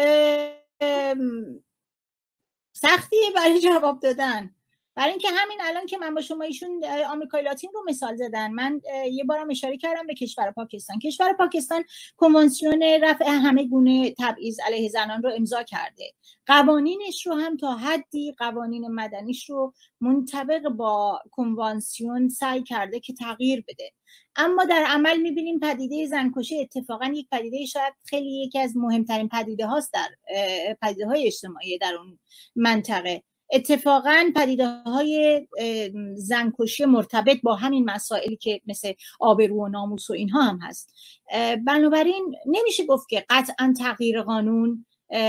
سختیه برای جواب دادن، برای اینکه همین الان که من با شما ایشون آمریکای لاتین رو مثال زدن، من یه بارم اشاره کردم به کشور پاکستان. کشور پاکستان کنوانسیون رفع همه گونه تبعیض علیه زنان رو امضا کرده، قوانینش رو هم تا حدی قوانین مدنیش رو منطبق با کنوانسیون سعی کرده که تغییر بده، اما در عمل میبینیم پدیده زنکشی اتفاقا یک پدیده شاید خیلی یکی از مهمترین پدیده هاست در پدیده های اجتماعی در اون منطقه. اتفاقا پدیده های زنکشی مرتبط با همین مسائلی که مثل آبرو و ناموس و اینها هم هست. بنابراین نمیشه گفت که قطعا تغییر قانون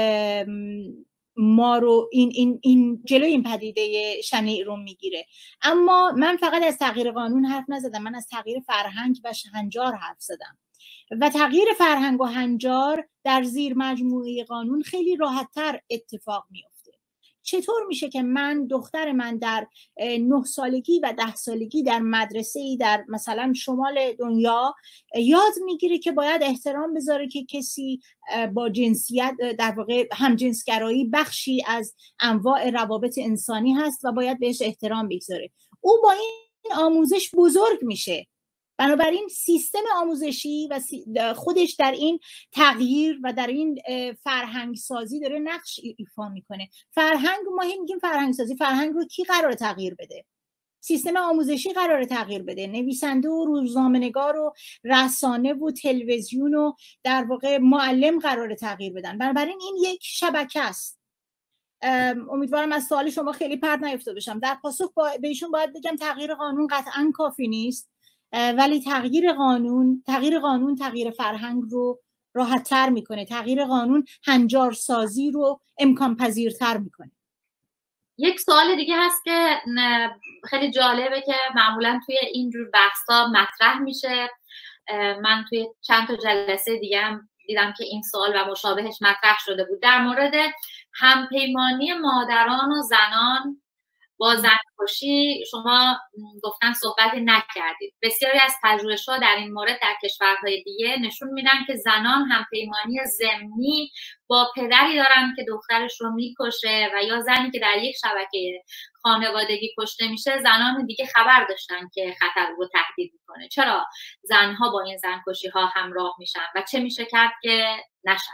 ما رو این جلوی این پدیده شنیع رو میگیره. اما من فقط از تغییر قانون حرف نزدم، من از تغییر فرهنگ و هنجار حرف زدم و تغییر فرهنگ و هنجار در زیر مجموعه قانون خیلی راحت‌تر اتفاق میفته. چطور میشه که دختر من در 9 سالگی و 10 سالگی در مدرسه‌ای در مثلا شمال دنیا یاد میگیره که باید احترام بذاره که کسی با جنسیت در واقع همجنسگرایی بخشی از انواع روابط انسانی هست و باید بهش احترام بگذاره. او با این آموزش بزرگ میشه. بنابراین سیستم آموزشی و خودش در این تغییر و در این فرهنگ سازی داره نقش ایفا میکنه. فرهنگ، ما میگیم فرهنگ سازی، فرهنگ رو کی قراره تغییر بده؟ سیستم آموزشی قراره تغییر بده. نویسنده و روزنامه‌نگار و رسانه و تلویزیون و در واقع معلم قراره تغییر بدن. بنابراین این یک شبکه است. امیدوارم از سوال شما خیلی پرت نیفتاده باشم. در پاسخ بهشون باید بگم تغییر قانون قطعاً کافی نیست، ولی تغییر قانون تغییر فرهنگ رو راحت‌تر میکنه. تغییر قانون هنجارسازی رو امکان پذیرتر میکنه. یک سوال دیگه هست که خیلی جالبه که معمولا توی اینجور بحثا مطرح میشه. من توی چند تا جلسه دیگه هم دیدم که این سوال و مشابهش مطرح شده بود، در مورد همپیمانی مادران و زنان با زنکشی. شما گفتن صحبتی نکردید. بسیاری از پژوهش‌ها در این مورد در کشورهای دیگه نشون میدن که زنان همپیمانی ضمنی با پدری دارن که دخترش رو میکشه، و یا زنی که در یک شبکه خانوادگی کشته میشه، زنان دیگه خبر داشتن که خطر رو تهدید میکنه. چرا زنها با این زنکشی ها همراه میشن و چه میشه کرد که نشن؟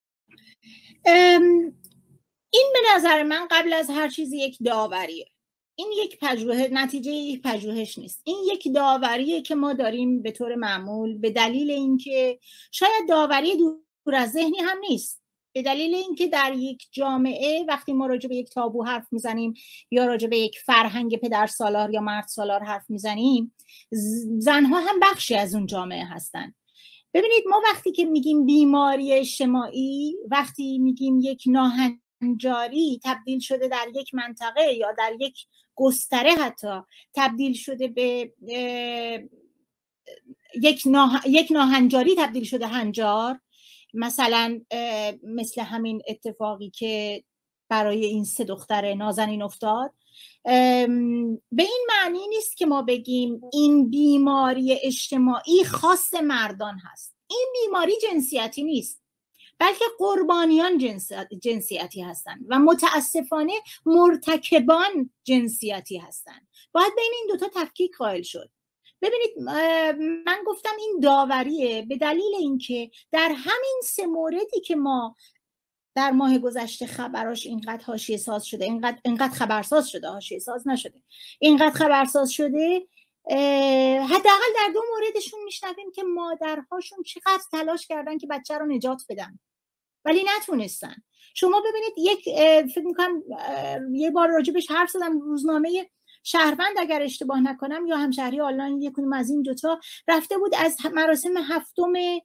این به نظر من قبل از هر چیزی یک داوریه. این یک پژوهش، نتیجه یک پژوهش نیست. این یک داوریه که ما داریم به طور معمول، به دلیل اینکه شاید داوری دور از ذهنی هم نیست، به دلیل اینکه در یک جامعه وقتی ما راجع به یک تابو حرف میزنیم یا راجع به یک فرهنگ پدرسالار یا مردسالار حرف میزنیم، زنها هم بخشی از اون جامعه هستن. ببینید، ما وقتی که میگیم بیماری اجتماعی، وقتی میگیم یک ناهنجاری تبدیل شده در یک منطقه یا در یک گستره حتی تبدیل شده به یک ناهنجاری تبدیل شده هنجار، مثلا مثل همین اتفاقی که برای این 3 دختر نازنین افتاد، به این معنی نیست که ما بگیم این بیماری اجتماعی خاص مردان هست. این بیماری جنسیتی نیست، بلکه قربانیان جنسیتی هستند و متاسفانه مرتکبان جنسیتی هستند. باید بین این دوتا تفکیک قائل شد. ببینید، من گفتم این داوریه به دلیل اینکه در همین 3 موردی که ما در ماه گذشته خبراش اینقدر حاشیه ساز شده، اینقدر خبرساز شده، حاشیه ساز نشده، اینقدر خبرساز شده، حداقل در 2 موردشون میشنویم که مادرهاشون چقدر تلاش کردن که بچه رو نجات بدن ولی نتونستن. شما ببینید، فکر میکنم یه بار راجبش حرف زدم، روزنامه شهروند اگر اشتباه نکنم یا همشهری آنلاین، یکونم از این دوتا، رفته بود از مراسم 7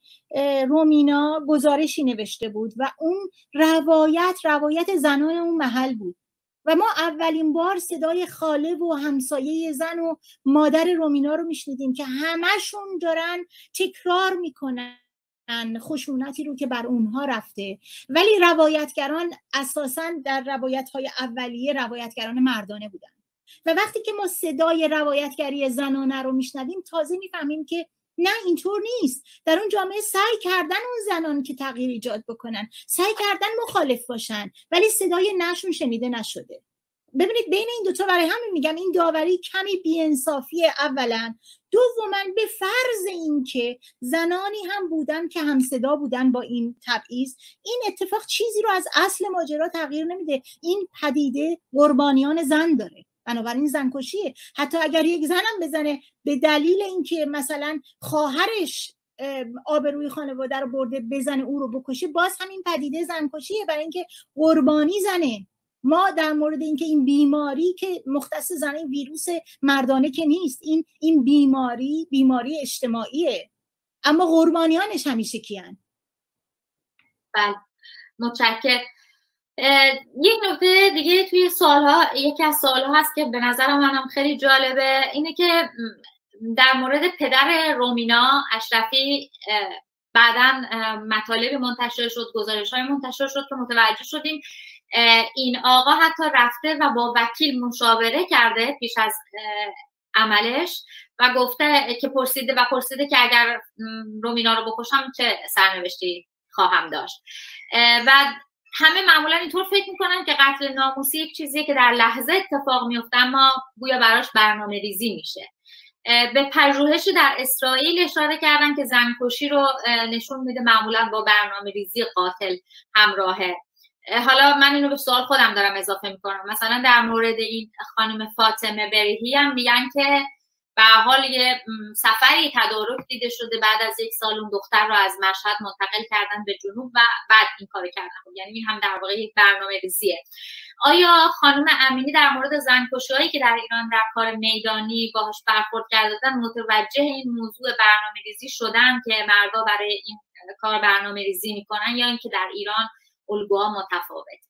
رومینا گزارشی نوشته بود و اون روایت زنان اون محل بود و ما اولین بار صدای خاله و همسایه زن و مادر رومینا رو میشنیدیم که همشون دارن تکرار میکنن خشونتی رو که بر اونها رفته، ولی روایتگران اساساً در روایت‌های اولیه روایتگران مردانه بودن. و وقتی که ما صدای روایتگری زنانه رو میشنویم تازه میفهمیم که نه، اینطور نیست. در اون جامعه سعی کردن اون زنان که تغییر ایجاد بکنن، سعی کردن مخالف باشن، ولی صدای نشون شنیده نشده. ببینید، بین این دوتا برای همین میگم این داوری کمی بی‌انصافیه اولا. دوما به فرض این که زنانی هم بودن که همصدا بودن با این تبعیض، این اتفاق چیزی رو از اصل ماجرا تغییر نمیده. این پدیده قربانیان زن داره، بنابراین زنکشیه. حتی اگر یک زنم بزنه به دلیل اینکه مثلا خواهرش آبروی خانواده رو برده بزنه او رو بکشه، باز همین پدیده زنکشیه، برای اینکه قربانی زنه. ما در مورد اینکه این بیماری که مختص زنه، ویروس مردانه که نیست، این بیماری اجتماعیه، اما قربانیانش همیشه کیان. بله، متشکرم. یک نکته دیگه توی سوالها، یکی از سوالها هست که به نظر منم خیلی جالبه، اینه که در مورد پدر رومینا اشرفی بعداً مطالبی منتشر شد، گزارش‌های منتشر شد که متوجه شدیم این آقا حتی رفته و با وکیل مشاوره کرده پیش از عملش و گفته که پرسیده که اگر رومینا رو بکشم چه سرنوشتی خواهم داشت. و همه معمولا اینطور فکر میکنن که قتل ناموسی یک چیزیه که در لحظه اتفاق میفته، اما گویا براش برنامه ریزی میشه. به پژوهشی در اسرائیل اشاره کردن که زنکشی رو نشون میده معمولا با برنامه ریزی قاتل همراهه. حالا من اینو به سوال خودم دارم اضافه میکنم. مثلا در مورد این خانم فاطمه بریحی هم میگن که به حال یه سفری تدارک دیده شده، بعد از 1 سال اون دختر رو از مشهد منتقل کردن به جنوب و بعد این کارو کردن. یعنی این هم در واقع یک برنامه ریزیه. آیا خانم امینی در مورد زنکشی‌هایی که در ایران در کار میدانی باهاش برخورد کردن متوجه این موضوع برنامه ریزی شدن که مردا برای این کار برنامه ریزی میکنن، یا اینکه در ایران الگوها متفاوت؟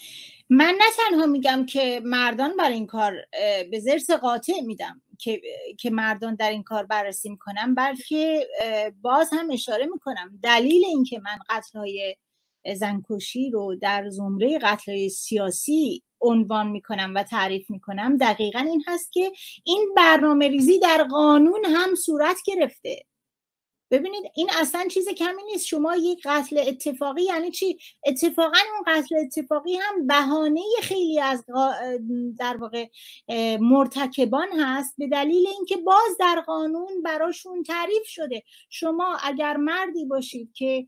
من نه تنها میگم که مردان برای این کار به ضرس قاطع میدم که مردان در این کار بررسی میکنم، بلکه باز هم اشاره میکنم دلیل اینکه من قتل‌های زنکشی رو در زمره قتل‌های سیاسی عنوان میکنم و تعریف میکنم دقیقاً این هست که این برنامه ریزی در قانون هم صورت گرفته. ببینید این اصلا چیز کمی نیست. شما یک قتل اتفاقی یعنی چی؟ اتفاقا اون قتل اتفاقی هم بهانه خیلی از در واقع مرتکبان هست، به دلیل اینکه باز در قانون براشون تعریف شده. شما اگر مردی باشید که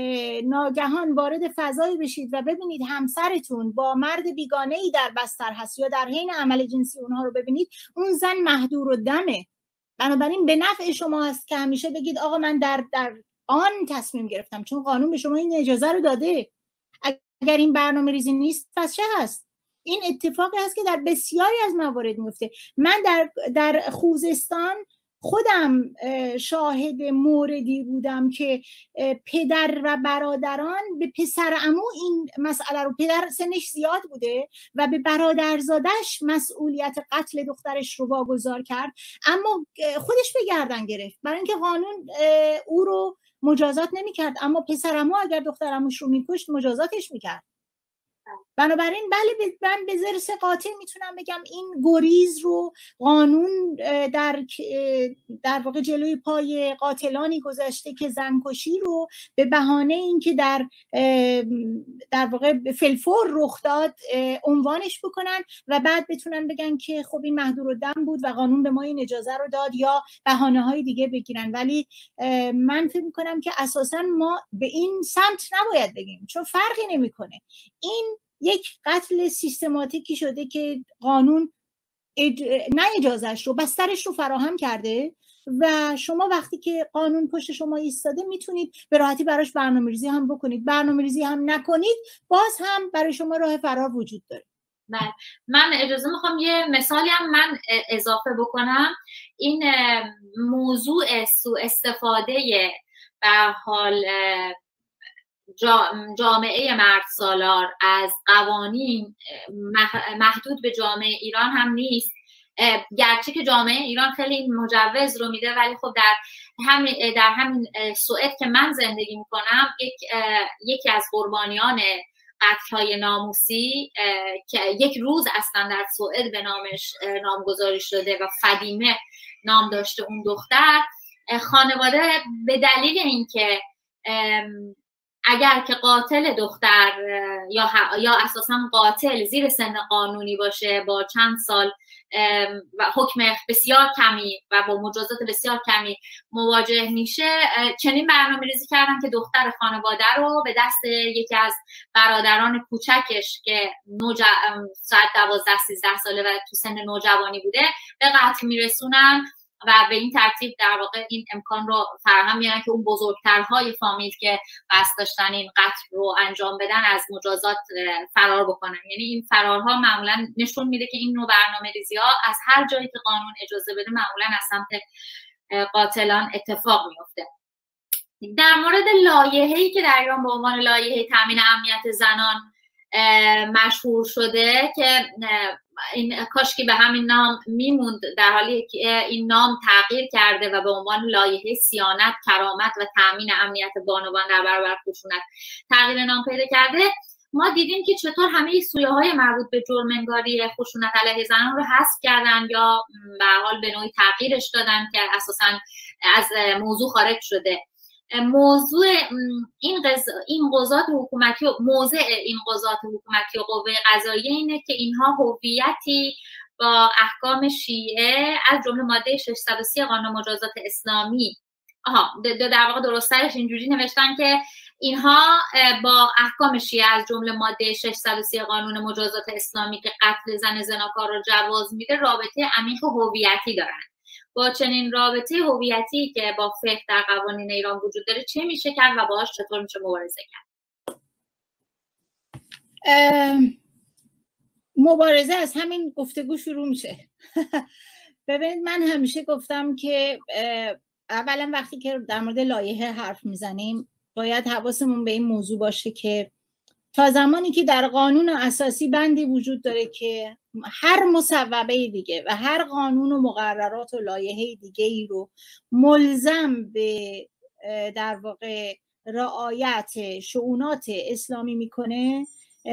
ناگهان وارد فضایی بشید و ببینید همسرتون با مرد بیگانه‌ای در بستر هست یا در حین عمل جنسی اونها رو ببینید، اون زن مهدورالدمه. بنابراین به نفع شما هست که همیشه بگید آقا من در آن تصمیم گرفتم، چون قانون به شما این اجازه رو داده. اگر این برنامه ریزی نیست پس چه هست؟ این اتفاقی هست که در بسیاری از موارد میفته. من در خوزستان خودم شاهد موردی بودم که پدر و برادران به پسر عمو این مسئله رو، پدر سنش زیاد بوده و به برادرزادش مسئولیت قتل دخترش رو واگذار کرد، اما خودش به گردن گرفت برای اینکه قانون او رو مجازات نمی‌کرد، اما پسر عمو اگر دختر عموش رو می‌کشت مجازاتش می‌کرد. بنابراین بله من به ضرس قاطع میتونم بگم این گریز رو قانون در واقع جلوی پای قاتلانی گذاشته که زنکشی رو به بهانه اینکه در واقع فلفور رخ داد عنوانش بکنن و بعد بتونن بگن که خب این مهدورالدم بود و قانون به ما این اجازه رو داد، یا بهانه‌های دیگه بگیرن. ولی من فکر میکنم که اساسا ما به این سمت نباید بگیم، چون فرقی نمیکنه. این یک قتل سیستماتیکی شده که قانون نه اجازهش رو، بسترش رو فراهم کرده و شما وقتی که قانون پشت شما ایستاده میتونید به راحتی براش برنامه‌ریزی هم بکنید. برنامه‌ریزی هم نکنید باز هم برای شما راه فرار وجود داره. بله، من اجازه میخوام یه مثالی هم من اضافه بکنم. این موضوع سوء استفاده به حال جامعه مرد سالار از قوانین محدود به جامعه ایران هم نیست، گرچه که جامعه ایران خیلی این مجوز رو میده، ولی خب در همین سوئد که من زندگی میکنم یکی از قربانیان قتل‌های ناموسی که یک روز اصلا در سوئد به نامش نامگذاری شده و فدیمه نام داشته اون دختر، خانواده به دلیل اینکه اگر که قاتل دختر یا اساسا قاتل زیر سن قانونی باشه با چند سال و حکم بسیار کمی و با مجازات بسیار کمی مواجه میشه، چنین برنامه‌ریزی کردن که دختر خانواده رو به دست یکی از برادران کوچکش که ساعت 12-13 ساله و تو سن نوجوانی بوده به قتل میرسونن و به این ترتیب در واقع این امکان رو فراهم میکنن که اون بزرگترهای فامیل که قصد داشتن این قتل رو انجام بدن از مجازات فرار بکنن. یعنی این فرارها معمولا نشون میده که این نوع برنامه‌ریزی‌ها از هر جایی که قانون اجازه بده معمولا از سمت قاتلان اتفاق میفته. در مورد لایحه‌ای که در ایران به عنوان لایحه تامین امنیت زنان مشهور شده که این کاشکی به همین نام میموند، در حالی که این نام تغییر کرده و به عنوان لایحه صیانت، کرامت و تامین امنیت بانوان در برابر خشونت تغییر نام پیدا کرده، ما دیدیم که چطور همه سویه‌های مربوط به جرم انگاری خشونت علیه زنان رو حذف کردن یا به هر حال به نوعی تغییرش دادن که اساساً از موضوع خارج شده. موضوع این قضات حکومتی و موضع این قضات حکومتی و قوه قضاییه اینه که اینها هویتی با احکام شیعه از جمله ماده 630 قانون مجازات اسلامی در واقع درست‌ترش اینجوری نوشتن که اینها با احکام شیعه از جمله ماده 630 قانون مجازات اسلامی که قتل زن زناکار رو جواز میده رابطه عمیق و هویتی دارن. با چنین رابطه هویتی که با فقه در قوانین ایران وجود داره چه میشه کرد و باهاش چطور میشه مبارزه کرد؟ مبارزه از همین گفتگو شروع میشه. ببینید من همیشه گفتم که اولا وقتی که در مورد لایحه حرف میزنیم باید حواسمون به این موضوع باشه که تا زمانی که در قانون اساسی بندی وجود داره که هر مصوبه دیگه و هر قانون و مقررات و لایحه دیگه ای رو ملزم به در واقع رعایت شؤونات اسلامی میکنه،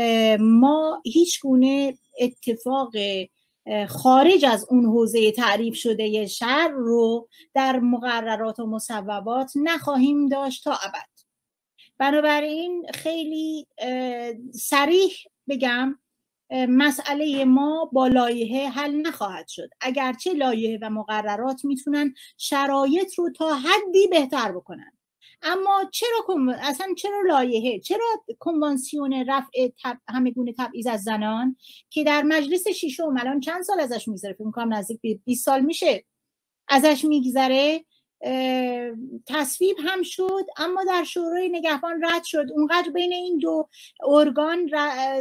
ما هیچ گونه اتفاق خارج از اون حوزه تعریف شده شرع رو در مقررات و مصوبات نخواهیم داشت تا ابد. بنابراین خیلی صریح بگم مسئله ما با لایحه حل نخواهد شد، اگرچه لایحه و مقررات میتونن شرایط رو تا حدی بهتر بکنن. اما چرا لایحه، چرا کنوانسیون رفع همه گونه تبعیض از زنان که در مجلس ششم الان چند سال ازش میگذره، فکر می‌کنم نزدیک 20 سال میشه ازش میگذره، تصویب هم شد اما در شورای نگهبان رد شد. اونقدر بین این دو ارگان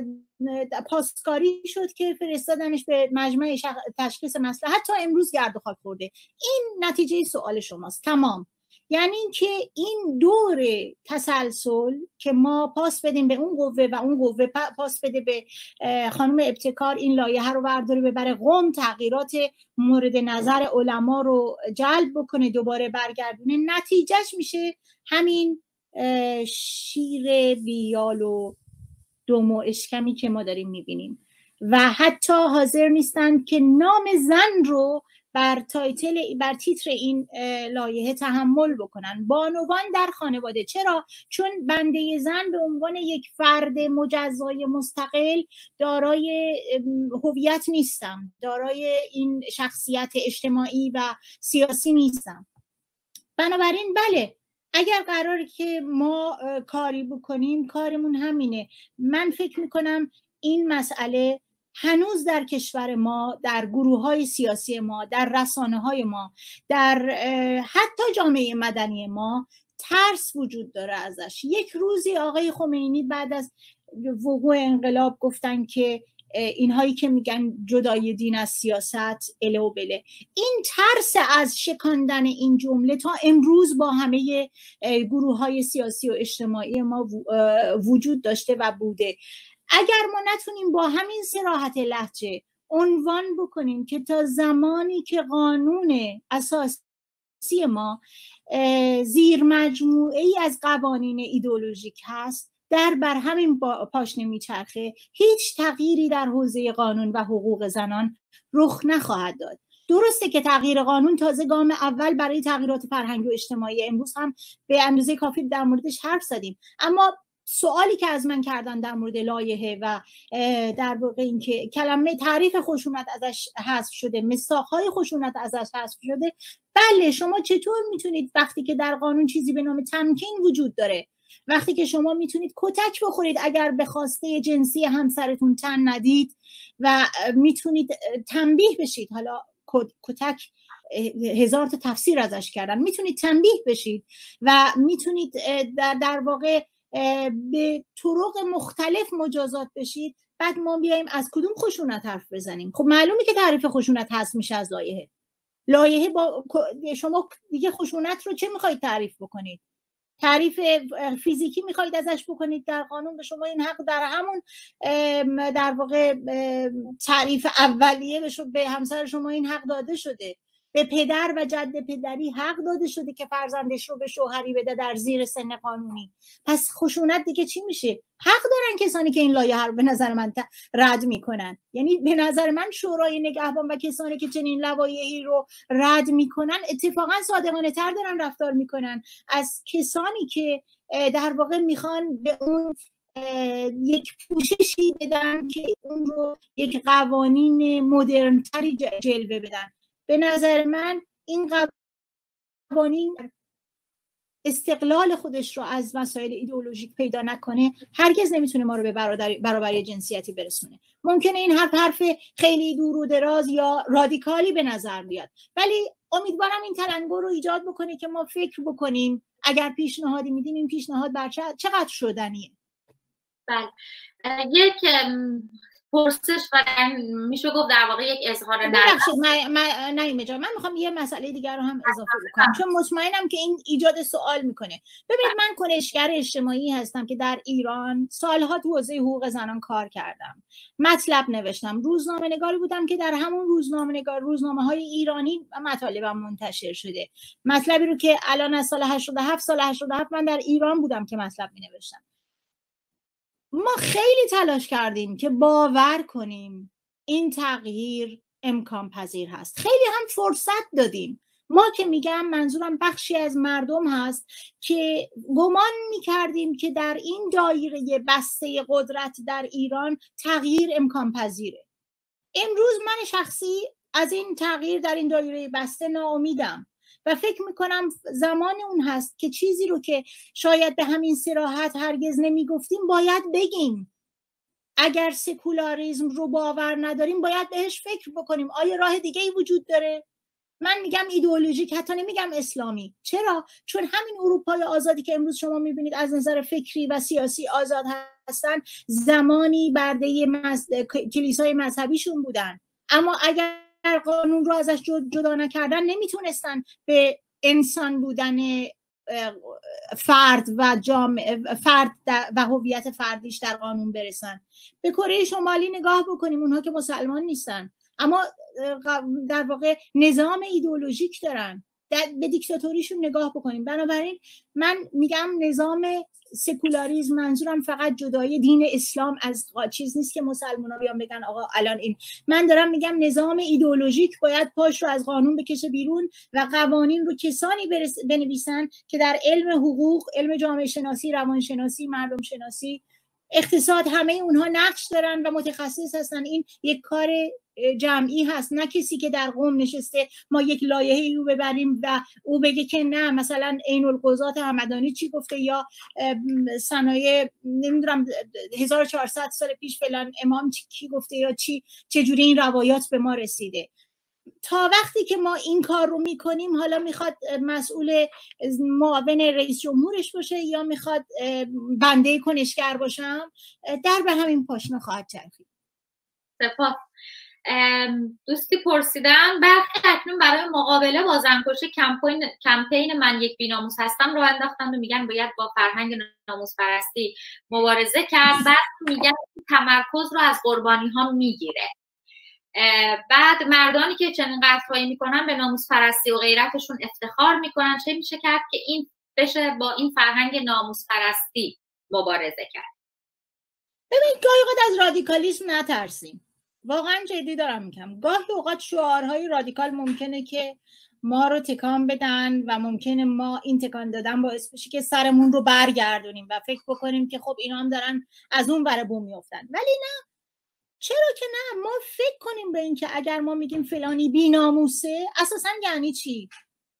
پاسکاری شد که فرستادنش به مجمع تشخیص مصلحت، تا امروز گرد و خاک خورده. این نتیجه سوال شماست. تمام. یعنی که این دور تسلسل که ما پاس بدیم به اون قوه و اون قوه پاس بده به خانم ابتکار، این لایحه رو برداره ببره قم، تغییرات مورد نظر علما رو جلب بکنه، دوباره برگردونه، نتیجهش میشه همین شیر بیال و دم و اشکمی که ما داریم میبینیم. و حتی حاضر نیستند که نام زن رو بر تیتر این لایحه تحمل بکنن. بانوان در خانواده. چرا؟ چون بنده زن به عنوان یک فرد مجزای مستقل دارای هویت نیستم، دارای این شخصیت اجتماعی و سیاسی نیستم. بنابراین بله، اگر قراره که ما کاری بکنیم کارمون همینه. من فکر میکنم این مسئله هنوز در کشور ما، در گروه‌های سیاسی ما، در رسانه‌های ما، در حتی جامعه مدنی ما ترس وجود داره ازش. یک روزی آقای خمینی بعد از وقوع انقلاب گفتن که اینهایی که میگن جدای دین از سیاست اله و بله. این ترس از شکاندن این جمله تا امروز با همه گروه‌های سیاسی و اجتماعی ما وجود داشته و بوده. اگر ما نتونیم با همین صراحت لهجه عنوان بکنیم که تا زمانی که قانون اساسی ما زیر مجموعه‌ای از قوانین ایدئولوژیک هست در بر همین پاشنه میچرخه، هیچ تغییری در حوزه قانون و حقوق زنان رخ نخواهد داد. درسته که تغییر قانون تازه گام اول برای تغییرات فرهنگی و اجتماعی، امروز هم به اندازه کافی در موردش حرف زدیم، اما سوالی که از من کردن در مورد لایحه و در واقع این که کلمه تعریف خشونت ازش حذف شده، مساق‌های خشونت ازش حذف شده، بله شما چطور میتونید وقتی که در قانون چیزی به نام تمکین وجود داره، وقتی که شما میتونید کتک بخورید اگر به خواسته جنسی همسرتون تن ندید و میتونید تنبیه بشید، حالا کتک هزار تا تفسیر ازش کردن، میتونید تنبیه بشید و میتونید در واقع به طرق مختلف مجازات بشید، بعد ما بیایم از کدوم خشونت حرف بزنیم؟ خب معلومه که تعریف خشونت هست میشه از لایحه با شما دیگه خشونت رو چه میخواید تعریف بکنید؟ تعریف فیزیکی میخواید ازش بکنید؟ در قانون به شما این حق در همون در واقع تعریف اولیه به همسر شما این حق داده شده. به پدر و جد پدری حق داده شده که فرزندش رو به شوهری بده در زیر سن قانونی. پس خشونت دیگه چی میشه؟ حق دارن کسانی که این لایحه رو به نظر من رد میکنن. یعنی به نظر من شورای نگهبان و کسانی که چنین لوایحی رو رد میکنن اتفاقا صادقانه تر دارن رفتار میکنن از کسانی که در واقع میخوان به اون یک پوششی بدن که اون رو یک قوانین مدرن تری جلوه بدن. به نظر من این قوانین استقلال خودش رو از مسائل ایدئولوژیک پیدا نکنه هرگز نمیتونه ما رو به برابری جنسیتی برسونه. ممکنه این حرف خیلی دور و دراز یا رادیکالی به نظر بیاد، ولی امیدوارم این تلنگر رو ایجاد بکنه که ما فکر بکنیم اگر پیشنهادی میدیم این پیشنهاد بر چقدر شدنیه. بله، یک پرسش و میشه گفت در واقع یک اظهار نظر. ببخشید من میخوام یه مسئله دیگر رو هم اضافه بکنم چون مطمئنم که این ایجاد سوال میکنه. ببینید من کنشگر اجتماعی هستم که در ایران سالها تو حوزه حقوق زنان کار کردم، مطلب نوشتم، روزنامه‌نگاری بودم که در همون روزنامه‌های ایرانی مطالبم منتشر شده. مطلبی رو که الان از سال 87 من در ایران بودم که مطلب می‌نوشتم. ما خیلی تلاش کردیم که باور کنیم این تغییر امکان پذیر هست، خیلی هم فرصت دادیم. ما که میگم منظورم بخشی از مردم هست که گمان میکردیم که در این دایره بسته قدرت در ایران تغییر امکان پذیره. امروز من شخصی از این تغییر در این دایره بسته ناامیدم و فکر میکنم زمان اون هست که چیزی رو که شاید به همین صراحت هرگز نمیگفتیم باید بگیم. اگر سکولاریسم رو باور نداریم باید بهش فکر بکنیم. آیا راه دیگه ای وجود داره؟ من میگم ایدئولوژیک، حتی نمیگم اسلامی. چرا؟ چون همین اروپای آزادی که امروز شما میبینید از نظر فکری و سیاسی آزاد هستن زمانی برده کلیسای مذهبیشون بودن، اما اگر قانون رو ازش جدا نکردن نمیتونستن به انسان بودن فرد و فرد و هویت فردیش در قانون برسن. به کره شمالی نگاه بکنیم، اونها که مسلمان نیستن اما در واقع نظام ایدئولوژیک دارن. به دیکتاتوریشون نگاه بکنیم. بنابراین من میگم نظام سکولاریسم منظورم فقط جدای دین اسلام از چیز نیست که مسلمان‌ها بیان بگن آقا الان این. من دارم میگم نظام ایدئولوژیک باید پاش رو از قانون بکشه بیرون و قوانین رو کسانی بنویسن که در علم حقوق، علم جامعه شناسی، روانشناسی، مردم شناسی، اقتصاد همه اونها نقش دارن و متخصص هستن. این یک کار جمعی هست، نه کسی که در قم نشسته ما یک لایحه‌ای رو ببریم و او بگه که نه مثلا عین القضات همدانی چی گفته یا صنایع نمیدونم 1400 سال پیش فلان امام چی گفته یا چجوری این روایات به ما رسیده. تا وقتی که ما این کار رو میکنیم، حالا میخواد مسئول معاون رئیس جمهورش باشه یا میخواد بنده کنشگر باشم، در به همین پاشنه خواهد چرخید. سپاس. دوستی پرسیدن برخی اکنون برای مقابله با زنکشی کمپین من یک بی‌ناموس هستم رو انداختن و میگن باید با فرهنگ ناموس پرستی مبارزه کرد. بعد میگن تمرکز رو از قربانی ها میگیره. بعد مردانی که چنین قطعایی میکنن به ناموس پرستی و غیرتشون افتخار میکنن. چه میشه کرد که این بشه با این فرهنگ ناموس پرستی مبارزه کرد؟ ببین گاهی اوقات از رادیکالیسم نترسیم. واقعا جدی دارم میگم. گاهی اوقات شعارهای رادیکال ممکنه که ما رو تکان بدن و ممکنه ما این تکان دادن باعث بشه که سرمون رو برگردونیم و فکر بکنیم که خب اینا هم دارن از اون ور بوم میافتن. ولی نه، چرا که نه. ما فکر کنیم به این که اگر ما میگیم فلانی بی‌ناموسه اساسا یعنی چی.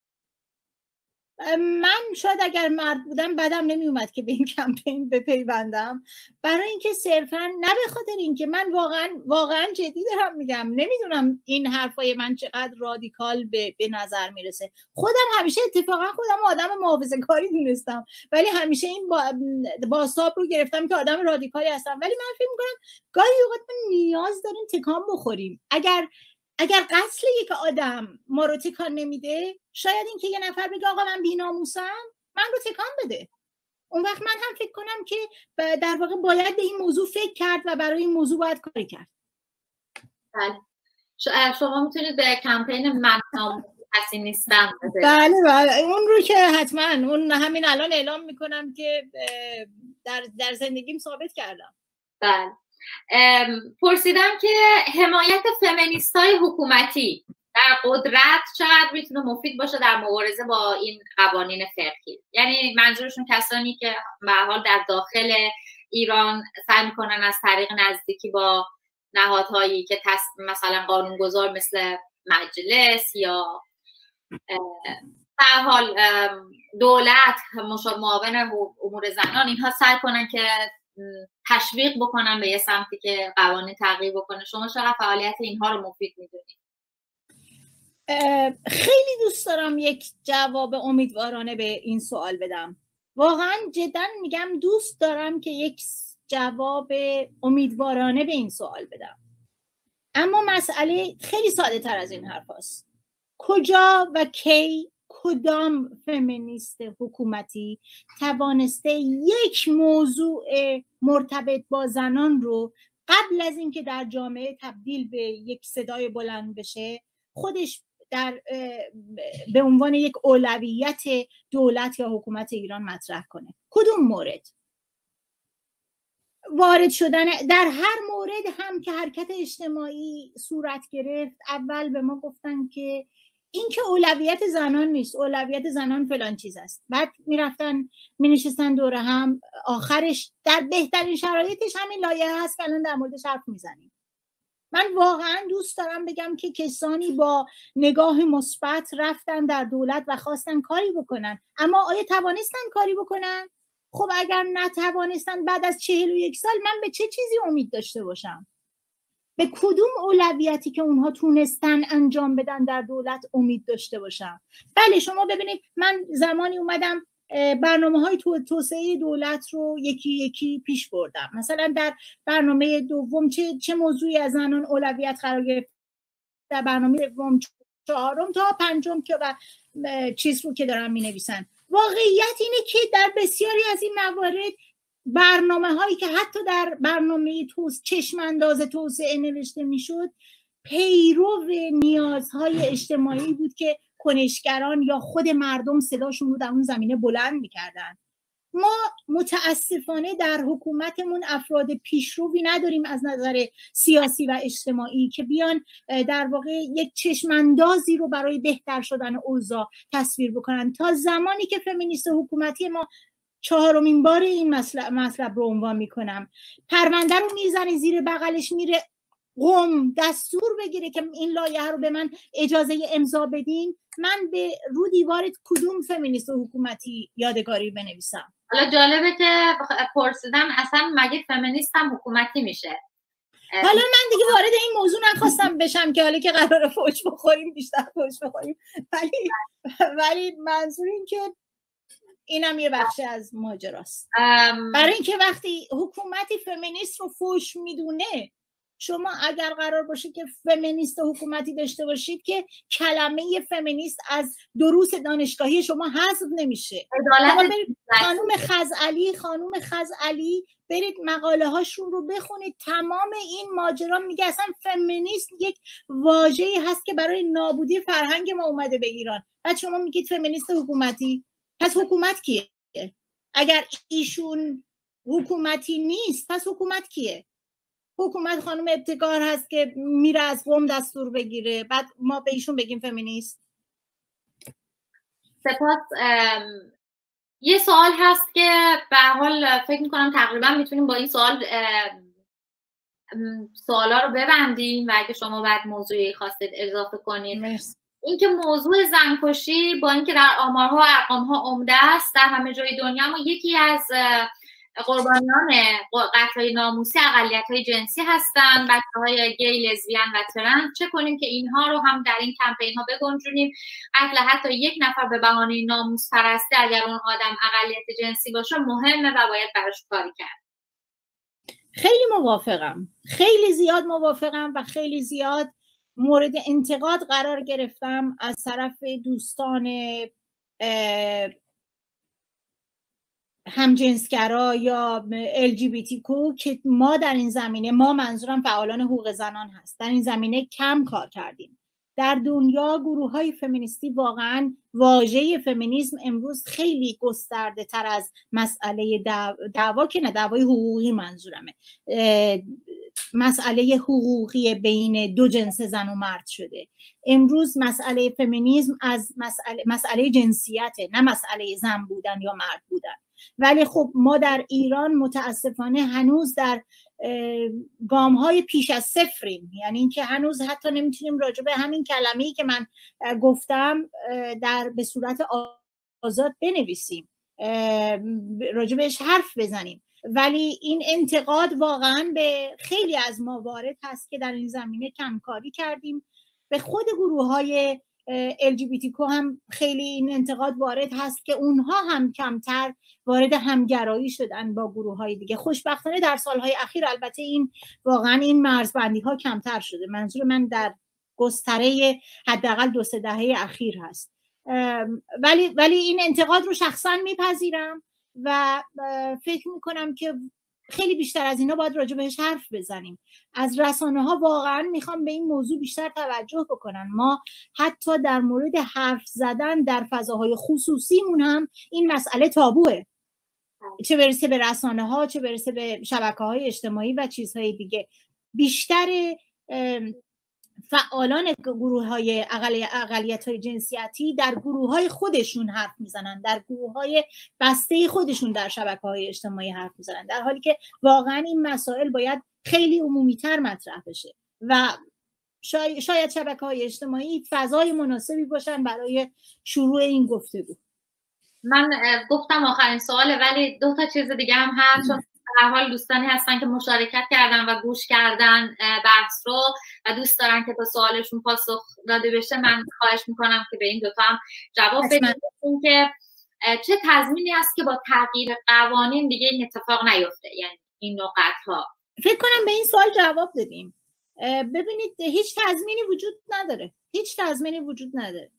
من شاید اگر مرد بودم بدم نمیومد که به این کمپین بپیوندم، برای اینکه صرفا نه به خاطر اینکه من واقعا جدی دارم میگم نمیدونم این حرفای من چقدر رادیکال به نظر میرسه. خودم همیشه اتفاقا خودم آدم محافظه‌کاری دونستم ولی همیشه این باساب رو گرفتم که آدم رادیکالی هستم. ولی من فکر میکنم گاهی اوقات ما نیاز داریم تکان بخوریم. اگر قتل یک آدم ما رو تکان نمیده، شاید این که یه نفر بگه آقا من بی‌ناموسم من رو تکان بده. اون وقت من هم فکر کنم که در واقع باید به این موضوع فکر کرد و برای این موضوع باید کاری کرد. بله. شما میتونید به کمپین من کسی نیستم. بله بله، اون رو که حتما، اون همین الان اعلام میکنم که در زندگیم ثابت کردم. بله. پرسیدم که حمایت فمینیستای حکومتی در قدرت چقدر میتونه مفید باشه در مبارزه با این قوانین فقهی، یعنی منظورشون کسانی که به هر حال در داخل ایران سعی میکنن از طریق نزدیکی با نهادهایی که مثلا قانونگذار مثل مجلس یا به هر حال دولت، معاون امور زنان، اینها سعی کنن که تشویق بکنن به یه سمتی که قوانین تغییر بکنه. شما چقدر فعالیت اینها رو مفید میدونید؟ خیلی دوست دارم یک جواب امیدوارانه به این سوال بدم. واقعا جدا میگم دوست دارم که یک جواب امیدوارانه به این سوال بدم، اما مسئله خیلی ساده تر از این حرف هست. کجا و کی کدام فمینیست حکومتی توانسته یک موضوع مرتبط با زنان رو قبل از اینکه در جامعه تبدیل به یک صدای بلند بشه خودش به عنوان یک اولویت دولت یا حکومت ایران مطرح کنه؟ کدوم مورد؟ وارد شدن در هر مورد هم که حرکت اجتماعی صورت گرفت، اول به ما گفتن که این که اولویت زنان نیست، اولویت زنان فلان چیز است. بعد میرفتن مینشستن دوره هم، آخرش در بهترین شرایطش همین لایحه هست که الان در موردش حرف میزنیم. من واقعا دوست دارم بگم که کسانی با نگاه مثبت رفتن در دولت و خواستن کاری بکنن، اما آیا توانستن کاری بکنن؟ خب اگر نتوانستن بعد از 41 سال من به چه چیزی امید داشته باشم؟ به کدوم اولویتی که اونها تونستن انجام بدن در دولت امید داشته باشم؟ بله شما ببینید، من زمانی اومدم برنامه‌های توسعه دولت رو یکی یکی پیش بردم. مثلا در برنامه دوم چه موضوعی از زنان اولویت قرار گرفت، در برنامه دوم 4 تا 5 که و چیز رو که دارم می‌نویسن. واقعیت اینه که در بسیاری از این موارد برنامه هایی که حتی در برنامه چشم انداز توسعه نوشته میشد پیرو نیازهای اجتماعی بود که کنشگران یا خود مردم صداشون رو در اون زمینه بلند میکردن. ما متاسفانه در حکومتمون افراد پیشروی نداریم از نظر سیاسی و اجتماعی که بیان در واقع یک چشم اندازی رو برای بهتر شدن اوضاع تصویر بکنن. تا زمانی که فمینیست حکومتی ما، 4مین بار این مطلب رو عنوان میکنم، پرونده رو میزنه زیر بغلش میره قم دستور بگیره که این لایحه رو به من اجازه امضا بدین، من به رو دیوار کدوم فمینیست حکومتی یادگاری بنویسم؟ حالا جالبه که پرسیدم اصلا مگه فمینیست هم حکومتی میشه؟ حالا من دیگه وارد این موضوع نخواستم بشم که حالا که قراره فوش بخوریم بیشتر فوش بخوریم، ولی منظور این که اینم یه بخش از ماجراست. برای اینکه وقتی حکومتی فمینیست رو فوش میدونه، شما اگر قرار باشه که فمینیست حکومتی داشته باشید که کلمه فمینیست از دروس دانشگاهی شما حذف نمیشه. خانم خزعلی برید مقاله هاشون رو بخونید، تمام این ماجرا میگه اصلا فمینیست یک واژه‌ای هست که برای نابودی فرهنگ ما اومده به ایران. بعد شما میگید فمینیست حکومتی، پس حکومت کیه؟ اگر ایشون حکومتی نیست پس حکومت کیه؟ حکومت خانم ابتکار هست که میره از قم دستور بگیره، بعد ما به ایشون بگیم فمینیست؟ سپاس. یه سوال هست که به حال فکر میکنم تقریبا میتونیم با این سوالا رو ببندیم و اگه شما بعد موضوعی خواستید اضافه کنید. اینکه موضوع زنکشی با اینکه در آمارها و ارقامها عمده است در همه جای دنیا، اما یکی از قربانیان قتل‌های ناموسی اقلیت‌های جنسی هستند، بچه‌های گی، لزبیان و ترنس. چه کنیم که اینها رو هم در این کمپین‌ها بگنجونیم؟ قتل حتی یک نفر به بهانه ناموس پرستی اگر اون آدم اقلیت جنسی باشه مهمه و باید براش کاری کرد. خیلی موافقم، خیلی زیاد موافقم و خیلی زیاد مورد انتقاد قرار گرفتم از طرف دوستان همجنسگرا یا LGBTQ که ما در این زمینه، ما منظورم فعالان حقوق زنان هست، در این زمینه کم کار کردیم. در دنیا گروه‌های فمینیستی واقعا واژه فمینیسم امروز خیلی گسترده تر از مسئله دعوا که نه، دعوای حقوقی منظورمه، مسئله حقوقی بین دو جنس زن و مرد شده. امروز مسئله فمینیسم از مسئله جنسیته، نه مسئله زن بودن یا مرد بودن. ولی خب ما در ایران متاسفانه هنوز در گام‌های پیش از صفریم، یعنی اینکه هنوز حتی نمیتونیم راجع به همین کلمه‌ای که من گفتم به صورت آزاد بنویسیم، راجع بهش حرف بزنیم. ولی این انتقاد واقعا به خیلی از ما وارد هست که در این زمینه کمکاری کردیم. به خود گروه‌های LGBTQ هم خیلی این انتقاد وارد هست که اونها هم کمتر وارد همگرایی شدن با گروه‌های دیگه. خوشبختانه در سالهای اخیر البته این واقعا این مرزبندی‌ها کمتر شده. منظور من در گستره حداقل 2-3 دهه اخیر هست. ولی این انتقاد رو شخصا میپذیرم و فکر میکنم که خیلی بیشتر از اینا باید راجع بهش حرف بزنیم. از رسانه‌ها واقعا میخوام به این موضوع بیشتر توجه بکنن. ما حتی در مورد حرف زدن در فضاهای خصوصیمون هم این مسئله تابوه، چه برسه به رسانه‌ها، چه برسه به شبکه‌های اجتماعی و چیزهای دیگه. بیشتر فعالان گروه‌های اقلیت‌های جنسیتی در گروه‌های خودشون حرف میزنن، در گروه‌های بسته خودشون در شبکه‌های اجتماعی حرف میزنن، در حالی که واقعا این مسائل باید خیلی عمومی‌تر مطرح بشه و شاید شبکه‌های اجتماعی فضای مناسبی باشن برای شروع این گفتگو. من گفتم آخرین سواله، ولی 2 تا چیز دیگه هم هست، چون به هر حال دوستانی هستن که مشارکت کردن و گوش کردن بحث رو و دوست دارن که تا سوالشون پاسخ داده بشه. من خواهش میکنم که به این 2 تا هم جواب بدید. که چه تضمینی هست که با تغییر قوانین دیگه این اتفاق نیفته، یعنی این نقطه‌ها؟ فکر کنم به این سوال جواب دادیم. ببینید هیچ تضمینی وجود نداره، هیچ تضمینی وجود نداره.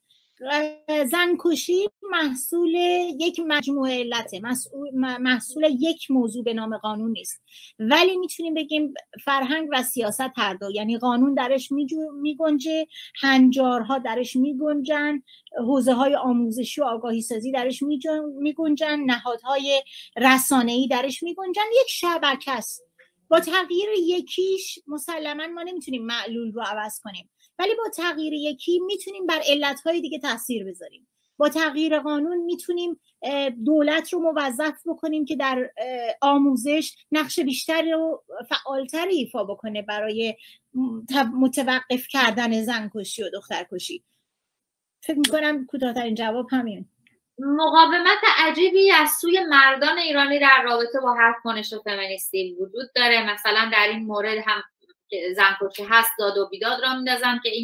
زنکشی محصول یک مجموعه علته، محصول یک موضوع به نام قانون نیست. ولی میتونیم بگیم فرهنگ و سیاست هر دو، یعنی قانون درش میگنجه، هنجارها درش میگنجن، حوزه های آموزشی و آگاهی سازی درش میگنجن، نهادهای رسانه‌ای درش میگنجن. یک شبکه است. با تغییر یکیش مسلماً ما نمیتونیم معلول رو عوض کنیم، ولی با تغییر یکی میتونیم بر علتهای دیگه تاثیر بذاریم. با تغییر قانون میتونیم دولت رو موظف بکنیم که در آموزش نقش بیشتری و فعالتری ایفا بکنه برای متوقف کردن زنکشی و دخترکشی. فکر میکنم کوتاه‌ترین جواب همین. مقاومت عجیبی از سوی مردان ایرانی در رابطه با هر کنش فمینیستی وجود داره. مثلا در این مورد هم زنکشی هست، داد و بیداد را میندازن که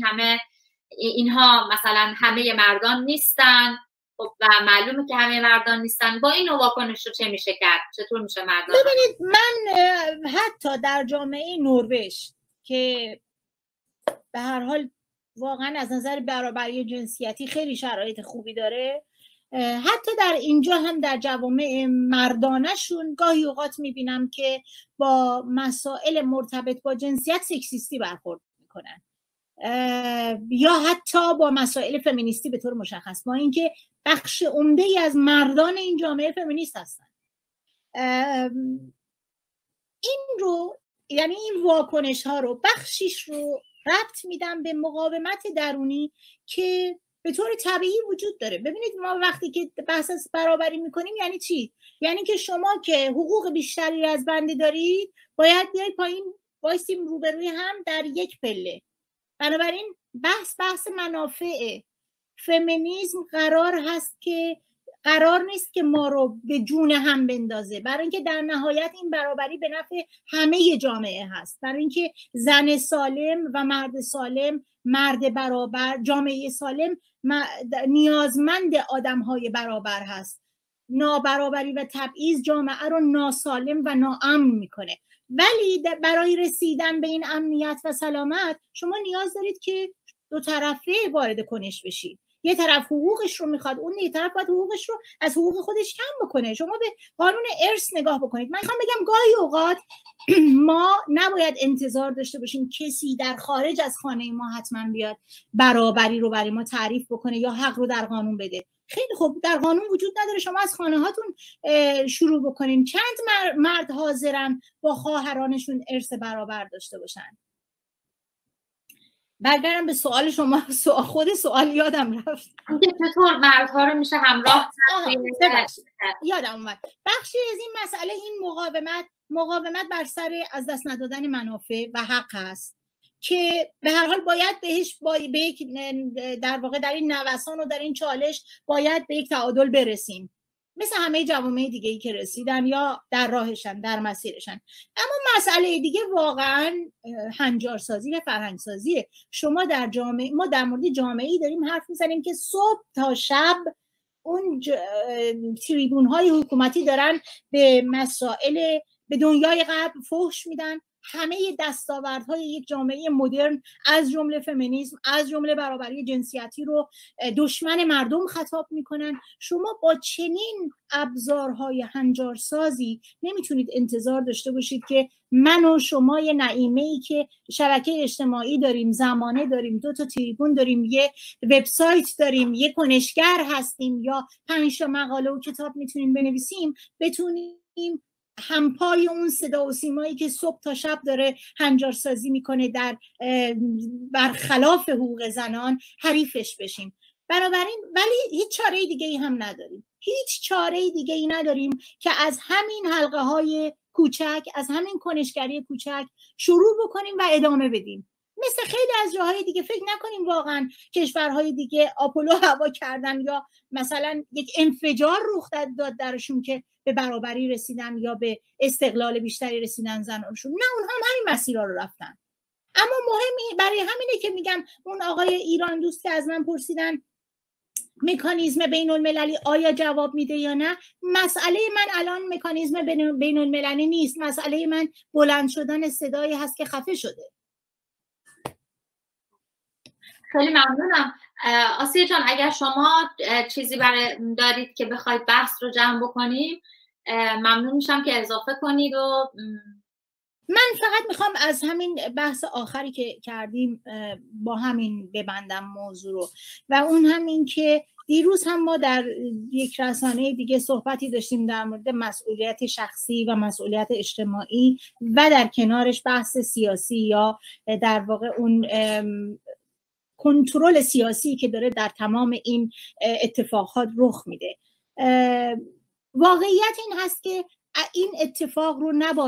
اینها مثلا همه مردان نیستن. خب و معلومه که همه مردان نیستن. با این واکنش رو چه میشه کرد؟ چطور میشه مردان؟ ببینید من حتی در جامعه نروژ که به هر حال واقعا از نظر برابری جنسیتی خیلی شرایط خوبی داره، حتی در اینجا هم در جوامع مردانشون گاهی اوقات میبینم که با مسائل مرتبط با جنسیت سکسیستی برخورد میکنن یا حتی با مسائل فمینیستی به طور مشخص، با اینکه بخش عمده‌ای از مردان این جامعه فمینیست هستن. این رو یعنی این واکنش ها رو بخشیش رو ربط میدم به مقاومت درونی که به طور طبیعی وجود داره. ببینید ما وقتی که بحث از برابری میکنیم یعنی چی؟ یعنی که شما که حقوق بیشتری از بنده دارید باید بیاید پایین وایسیم روبروی هم در یک پله. بنابراین بحث منافع فمینیسم قرار نیست که ما رو به جون هم بندازه، برای اینکه در نهایت این برابری به نفع همه جامعه هست، برای اینکه زن سالم و مرد سالم، مرد برابر، جامعه سالم نیازمند آدم‌های برابر هست. نابرابری و تبعیض جامعه رو ناسالم و ناامن میکنه. ولی برای رسیدن به این امنیت و سلامت شما نیاز دارید که دو طرفه وارد کنش بشید. یه طرف حقوقش رو میخواد، اون یه طرف باید حقوقش رو از حقوق خودش کم بکنه. شما به قانون ارث نگاه بکنید. من میخوام بگم گاهی اوقات ما نباید انتظار داشته باشیم کسی در خارج از خانه ما حتما بیاد برابری رو برای ما تعریف بکنه یا حق رو در قانون بده. خیلی خوب، در قانون وجود نداره، شما از خانه هاتون شروع بکنین. چند مرد حاضرن با خواهرانشون ارث برابر داشته باشن؟ برگردم به سوال شما. خود سوال یادم رفت. چطور مردها رو میشه همراه یادم اومد. بخشی از این مسئله این مقاومت بر سر از دست ندادن منافع و حق هست که به هر حال باید بهش در واقع در این نوسان و در این چالش باید به یک تعادل برسیم، مثل همه جوامع دیگه ای که رسیدن یا در راهشن، در مسیرشن. اما مسئله دیگه واقعا هنجارسازی و فرهنگسازیه. ما در مورد جامعه‌ای داریم حرف میزنیم که صبح تا شب اون تریبون های حکومتی دارن به مسائل به دنیای غرب فحش میدن، همه دستاوردهای یک جامعه مدرن از جمله فمینیسم، از جمله برابری جنسیتی رو دشمن مردم خطاب میکنن. شما با چنین ابزارهای هنجارسازی نمیتونید انتظار داشته باشید که من و شما یه نعیمه‌ای که شبکه اجتماعی داریم، زمانه داریم، 2 تا تریبون داریم، یه وبسایت داریم، یه کنشگر هستیم یا 5 تا مقاله و کتاب میتونیم بنویسیم، بتونیم همپای اون صدا و سیمایی که صبح تا شب داره هنجارسازی میکنه در برخلاف حقوق زنان حریفش بشیم. بنابراین ولی هیچ چاره دیگه ای هم نداریم. هیچ چاره دیگه ای نداریم که از همین حلقه های کوچک، از همین کنشگری کوچک شروع بکنیم و ادامه بدیم. مثل خیلی از جاهای دیگه فکر نکنیم واقعا کشورهای دیگه آپولو هوا کردن یا مثلا یک انفجار رخ داد درشون که به برابری رسیدن یا به استقلال بیشتری رسیدن زنانشون. نه، اونها هم همین مسیرها رو رفتن. اما مهمی برای همینه که میگم اون آقای ایران دوست که از من پرسیدن مکانیزم بین المللی آیا جواب میده یا نه، مسئله من الان مکانیزم بین المللی نیست. مسئله من بلند شدن صدایی هست که خفه شده. خیلی ممنونم. آسیا جان، اگر شما چیزی دارید که بخواید بحث رو جمع بکنیم ممنون میشم که اضافه کنید. و من فقط میخوام از همین بحث آخری که کردیم با همین ببندم موضوع رو، و اون همین که دیروز هم ما در یک رسانه دیگه صحبتی داشتیم در مورد مسئولیت شخصی و مسئولیت اجتماعی و در کنارش بحث سیاسی یا در واقع اون کنترل سیاسی که داره در تمام این اتفاقات رخ میده. واقعیت این هست که این اتفاق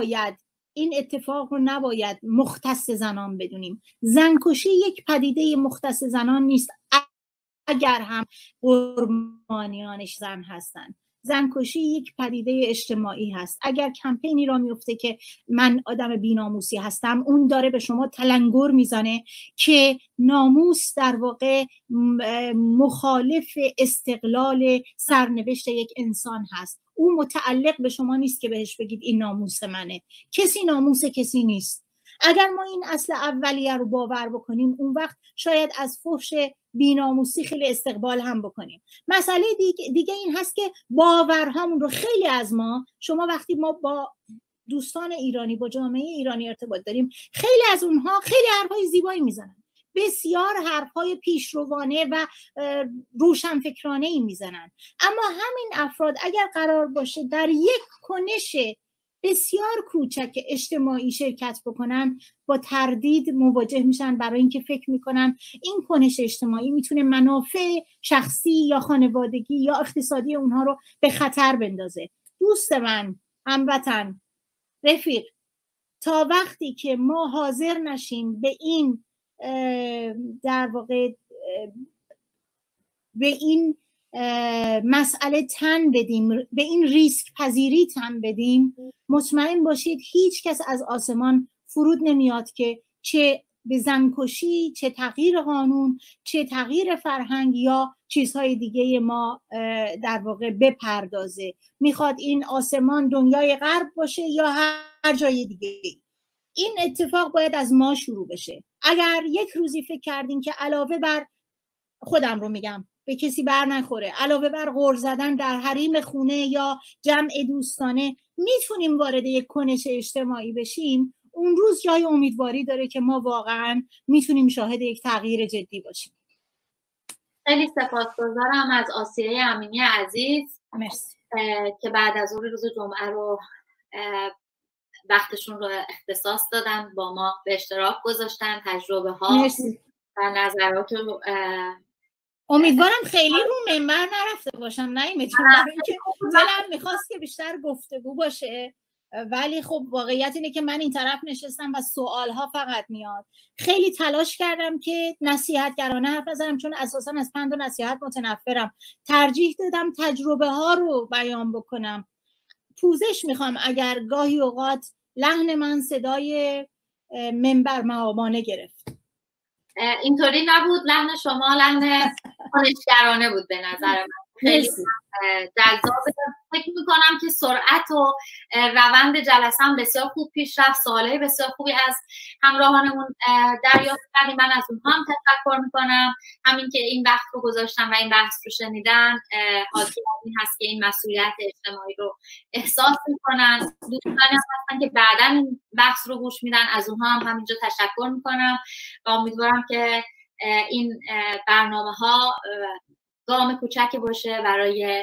رو نباید مختص زنان بدونیم. زنکشی یک پدیده مختص زنان نیست، اگر هم قربانیانش زن هستن. زنکشی یک پدیده اجتماعی هست. اگر کمپینی را میفته که من آدم بی‌ناموسی هستم، اون داره به شما تلنگر میزنه که ناموس در واقع مخالف استقلال سرنوشت یک انسان هست. اون متعلق به شما نیست که بهش بگید این ناموس منه. کسی ناموس کسی نیست. اگر ما این اصل اولیه رو باور بکنیم، اون وقت شاید از فحش بی‌ناموسی خیلی استقبال هم بکنیم. مسئله دیگه این هست که باورهامون رو خیلی از شما وقتی ما با دوستان ایرانی، با جامعه ایرانی ارتباط داریم، خیلی از اونها خیلی حرفای زیبایی میزنن، بسیار حرفای پیشروانه و روشنفکرانه میزنن. اما همین افراد اگر قرار باشه در یک کنش بسیار کوچک اجتماعی شرکت بکنن، با تردید مواجه میشن، برای اینکه فکر میکنن این کنش اجتماعی میتونه منافع شخصی یا خانوادگی یا اقتصادی اونها رو به خطر بندازه. دوست من، هموطن، رفیق، تا وقتی که ما حاضر نشیم به این در واقع به این مسئله تن بدیم، به این ریسک پذیری تن بدیم، مطمئن باشید هیچ کس از آسمان فرود نمیاد که چه به زنکشی، چه تغییر قانون، چه تغییر فرهنگ یا چیزهای دیگه ما در واقع بپردازه. میخواد این آسمان دنیای غرب باشه یا هر جای دیگه. این اتفاق باید از ما شروع بشه. اگر یک روزی فکر کردیم که علاوه بر خودم رو میگم، به کسی بر نخوره، علاوه بر غر زدن در حریم خونه یا جمع دوستانه میتونیم وارد یک کنش اجتماعی بشیم، اون روز جای امیدواری داره که ما واقعا میتونیم شاهد یک تغییر جدی باشیم. خیلی سپاسگزارم از آسیه امینی عزیز. مرسی که بعد از روز جمعه رو وقتشون رو اختصاص دادن، با ما به اشتراک گذاشتن تجربه ها و نظرات رو. امیدوارم خیلی رو منبر نرفته باشم نعیمه جون، برای اینکه دلم میخواست که بیشتر گفتگو باشه، ولی خب واقعیت اینه که من این طرف نشستم و سوالها فقط میاد. خیلی تلاش کردم که نصیحتگرانه حرف بزنم، چون اساسا از پند و نصیحت متنفرم. ترجیح دادم تجربه ها رو بیان بکنم. پوزش میخوام اگر گاهی اوقات لحن من صدای منبر مهابانه گرفت. اینطوری نبود، لحن شما لحن کنشگرانه بود به نظر من. خیلی جذابه. فکر میکنم که سرعت و روند جلسه هم بسیار خوب پیش رفت. سوالای بسیار خوبی از همراهانمون دریافت کردیم. من از اونها هم تشکر میکنم، همین که این وقت رو گذاشتن و این بحث رو شنیدن. حاکی این هست که این مسئولیت اجتماعی رو احساس میکنن. دوستانی هستن که بعداً این بحث رو گوش میدن، از اونها هم همینجا تشکر میکنم و امیدوارم که این برنامه ها گام کوچکی باشه برای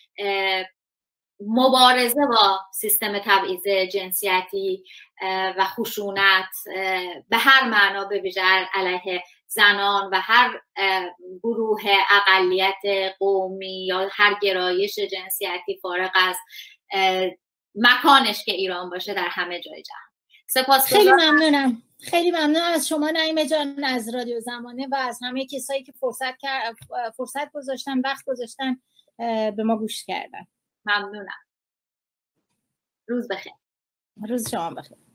مبارزه با سیستم تبعیض جنسیتی و خشونت به هر معنا، به ویژه علیه زنان و هر گروه اقلیت قومی یا هر گرایش جنسیتی فارغ از مکانش که ایران باشه در همه جای جهان. خیلی ممنونم. خیلی ممنونم از شما نعیمه جان، از رادیو زمانه و از همه کسایی که فرصت گذاشتن، وقت گذاشتن به ما گوش کردن. ممنونم. روز بخیر. روز شما بخیر.